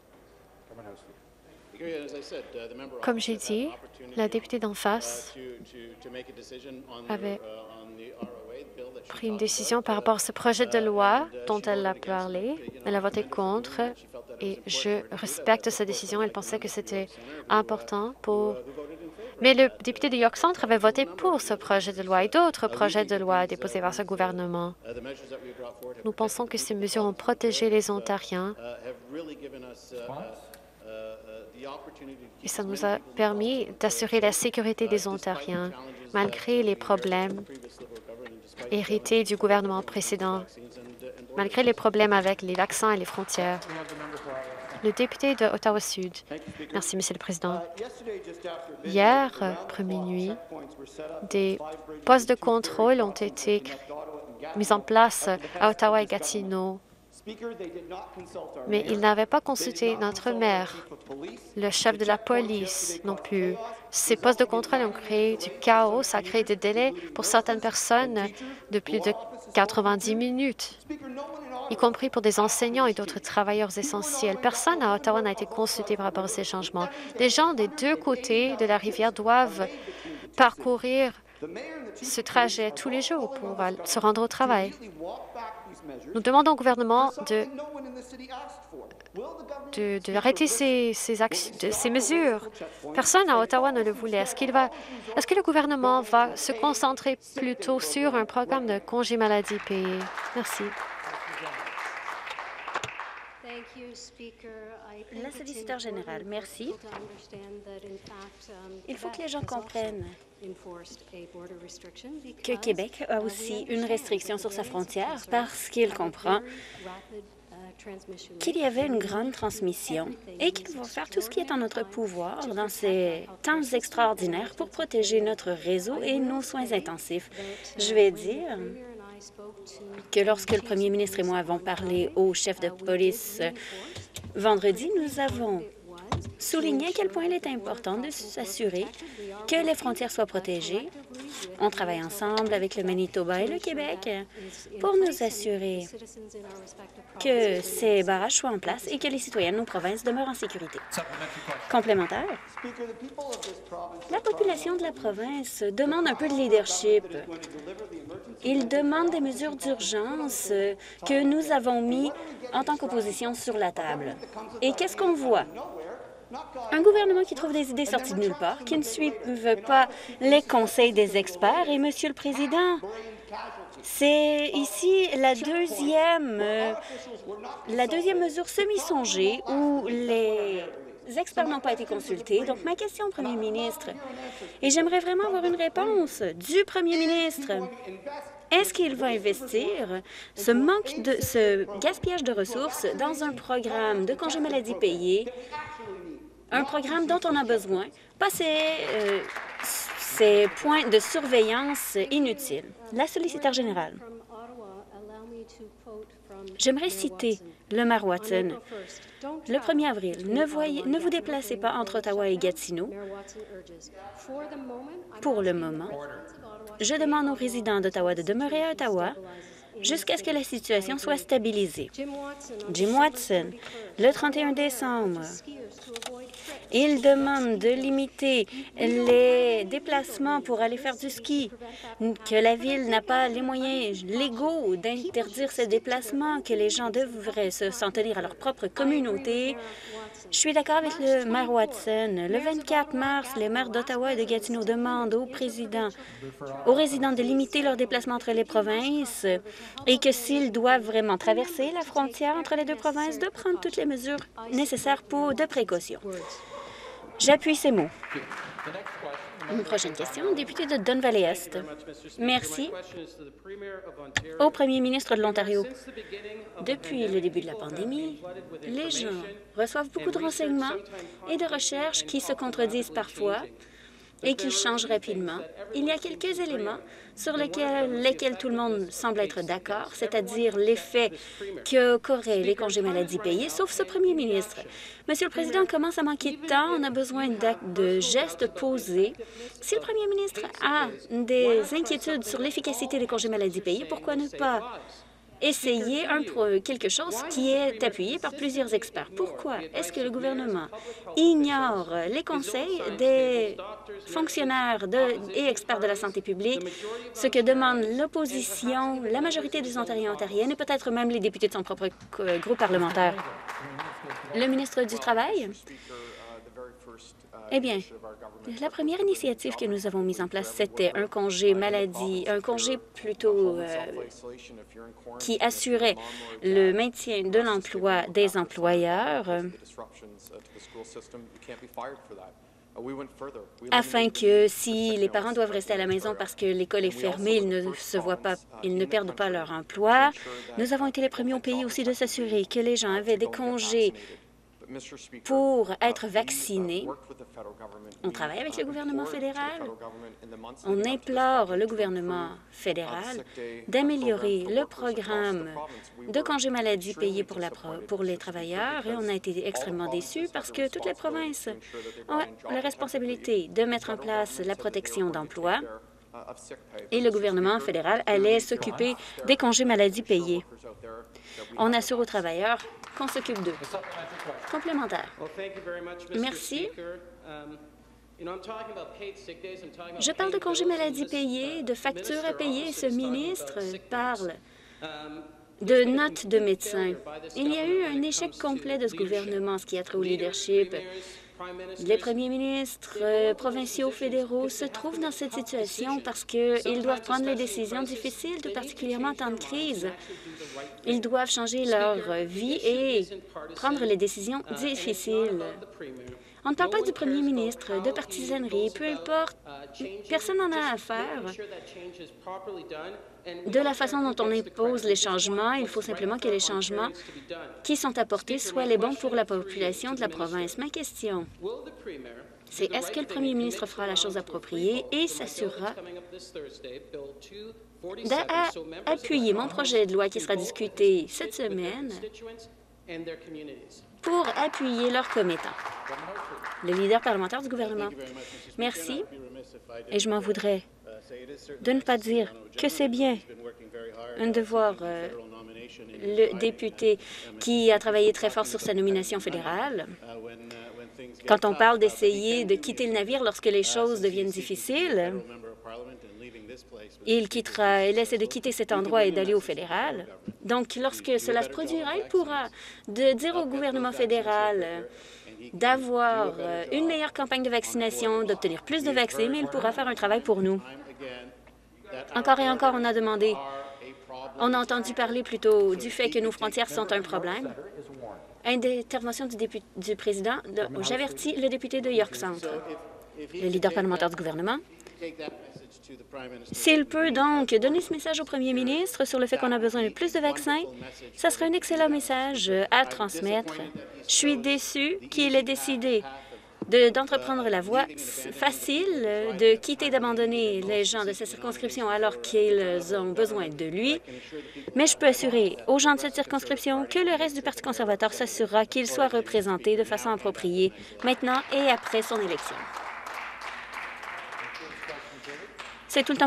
Comme j'ai dit, la députée d'en face avait pris une décision par rapport à ce projet de loi dont elle a parlé. Elle a voté contre et je respecte sa décision. Elle pensait que c'était important pour... Mais le député de York Centre avait voté pour ce projet de loi et d'autres projets de loi déposés par ce gouvernement. Nous pensons que ces mesures ont protégé les Ontariens et ça nous a permis d'assurer la sécurité des Ontariens, malgré les problèmes hérités du gouvernement précédent, malgré les problèmes avec les vaccins et les frontières. Le député de Ottawa-Sud. Merci, Monsieur le Président. Hier, après minuit, des postes de contrôle ont été mis en place à Ottawa et Gatineau. Mais ils n'avaient pas consulté notre maire, le chef de la police non plus. Ces postes de contrôle ont créé du chaos, ça a créé des délais pour certaines personnes de plus de quatre-vingt-dix minutes, y compris pour des enseignants et d'autres travailleurs essentiels. Personne à Ottawa n'a été consulté par rapport à ces changements. Les gens des deux côtés de la rivière doivent parcourir ce trajet tous les jours pour se rendre au travail. Nous demandons au gouvernement de, de, de arrêter ces, ces, actions, de, ces mesures. Personne à Ottawa ne le voulait. Est-ce qu'il va, est-ce que le gouvernement va se concentrer plutôt sur un programme de congés maladie payés? Merci. La solliciteur générale, merci. Il faut que les gens comprennent que Québec a aussi une restriction sur sa frontière parce qu'il comprend qu'il y avait une grande transmission et qu'il va faire tout ce qui est en notre pouvoir dans ces temps extraordinaires pour protéger notre réseau et nos soins intensifs. Je vais dire que lorsque le premier ministre et moi avons parlé au chef de police vendredi, nous avons souligné à quel point il est important de s'assurer que les frontières soient protégées. On travaille ensemble avec le Manitoba et le Québec pour nous assurer que ces barrages soient en place et que les citoyens de nos provinces demeurent en sécurité. Complémentaire. La population de la province demande un peu de leadership. Ils demandent des mesures d'urgence que nous avons mis en tant qu'opposition sur la table. Et qu'est-ce qu'on voit? Un gouvernement qui trouve des idées sorties de nulle part, qui ne suit pas les conseils des experts. Et, Monsieur le Président, c'est ici la deuxième, euh, la deuxième mesure semi-songée où les experts n'ont pas été consultés. Donc, ma question au Premier ministre, et j'aimerais vraiment avoir une réponse du Premier ministre. Est-ce qu'il va investir ce manque de ce gaspillage de ressources dans un programme de congés maladie payés, un programme dont on a besoin, pas ces, euh, ces points de surveillance inutiles? La solliciteur générale. J'aimerais citer le maire Watson. Le premier avril, ne, voyez, ne vous déplacez pas entre Ottawa et Gatineau. Pour le moment, je demande aux résidents d'Ottawa de demeurer à Ottawa jusqu'à ce que la situation soit stabilisée. Jim Watson, le trente et un décembre, il demande de limiter les déplacements pour aller faire du ski, que la Ville n'a pas les moyens légaux d'interdire ces déplacements, que les gens devraient se s'en tenir à leur propre communauté. Je suis d'accord avec le maire Watson. Le vingt-quatre mars, les maires d'Ottawa et de Gatineau demandent au président, aux résidents de limiter leurs déplacements entre les provinces et que s'ils doivent vraiment traverser la frontière entre les deux provinces, de prendre toutes les mesures nécessaires pour de précaution. J'appuie ces mots. Une prochaine question, député de Don Valley-Est. Merci. Au premier ministre de l'Ontario, depuis le début de la pandémie, les gens reçoivent beaucoup de renseignements et de recherches qui se contredisent parfois et qui changent rapidement. Il y a quelques éléments sur lesquels, lesquels tout le monde semble être d'accord, c'est-à-dire l'effet qu'auraient les congés maladie payés, sauf ce premier ministre. Monsieur le Président, on commence à manquer de temps. On a besoin de gestes posés. Si le premier ministre a des inquiétudes sur l'efficacité des congés maladie payés, pourquoi ne pas essayer un, quelque chose qui est appuyé par plusieurs experts? Pourquoi est-ce que le gouvernement ignore les conseils des fonctionnaires de, et experts de la santé publique, ce que demande l'opposition, la majorité des Ontariens et Ontariennes et peut-être même les députés de son propre groupe parlementaire? Le ministre du Travail? Eh bien, la première initiative que nous avons mise en place, c'était un congé maladie, un congé plutôt euh, qui assurait le maintien de l'emploi des employeurs afin que si les parents doivent rester à la maison parce que l'école est fermée, ils ne se voient pas, ils ne perdent pas leur emploi. Nous avons été les premiers au pays aussi de s'assurer que les gens avaient des congés pour être vaccinés. On travaille avec le gouvernement fédéral. On implore le gouvernement fédéral d'améliorer le programme de congés maladie payés pour, la, pour les travailleurs et on a été extrêmement déçus parce que toutes les provinces ont la responsabilité de mettre en place la protection d'emploi et le gouvernement fédéral allait s'occuper des congés maladie payés. On assure aux travailleurs qu'on s'occupe d'eux. Complémentaire. Merci. Je parle de congés maladie payés, de factures à payer. Ce ministre parle de notes de médecins. Il y a eu un échec complet de ce gouvernement, ce qui a trait au leadership. Les premiers ministres euh, provinciaux fédéraux se trouvent dans cette situation parce qu'ils doivent prendre les décisions difficiles, tout particulièrement en temps de crise. Ils doivent changer leur vie et prendre les décisions difficiles. On ne parle pas du premier ministre, de partisanerie, peu importe, personne n'en a à faire. De la façon dont on impose les changements, il faut simplement que les changements qui sont apportés soient les bons pour la population de la province. Ma question, c'est est-ce que le premier ministre fera la chose appropriée et s'assurera d'appuyer mon projet de loi qui sera discuté cette semaine pour appuyer leurs commettants? Le leader parlementaire du gouvernement. Merci. Et je m'en voudrais de ne pas dire que c'est bien de voir euh, le député qui a travaillé très fort sur sa nomination fédérale. Quand on parle d'essayer de quitter le navire lorsque les choses deviennent difficiles, il quittera, il essaie de quitter cet endroit et d'aller au fédéral. Donc, lorsque cela se produira, il pourra de dire au gouvernement fédéral d'avoir une meilleure campagne de vaccination, d'obtenir plus de vaccins, mais il pourra faire un travail pour nous. Encore et encore, on a demandé, on a entendu parler plutôt du fait que nos frontières sont un problème. Intervention du, du président, j'avertis le député de York Centre, le leader parlementaire du gouvernement. S'il peut donc donner ce message au premier ministre sur le fait qu'on a besoin de plus de vaccins, ça serait un excellent message à transmettre. Je suis déçue qu'il ait décidé d'entreprendre la voie facile, de quitter et d'abandonner les gens de cette circonscription alors qu'ils ont besoin de lui. Mais je peux assurer aux gens de cette circonscription que le reste du Parti conservateur s'assurera qu'il soit représenté de façon appropriée maintenant et après son élection. C'est tout le temps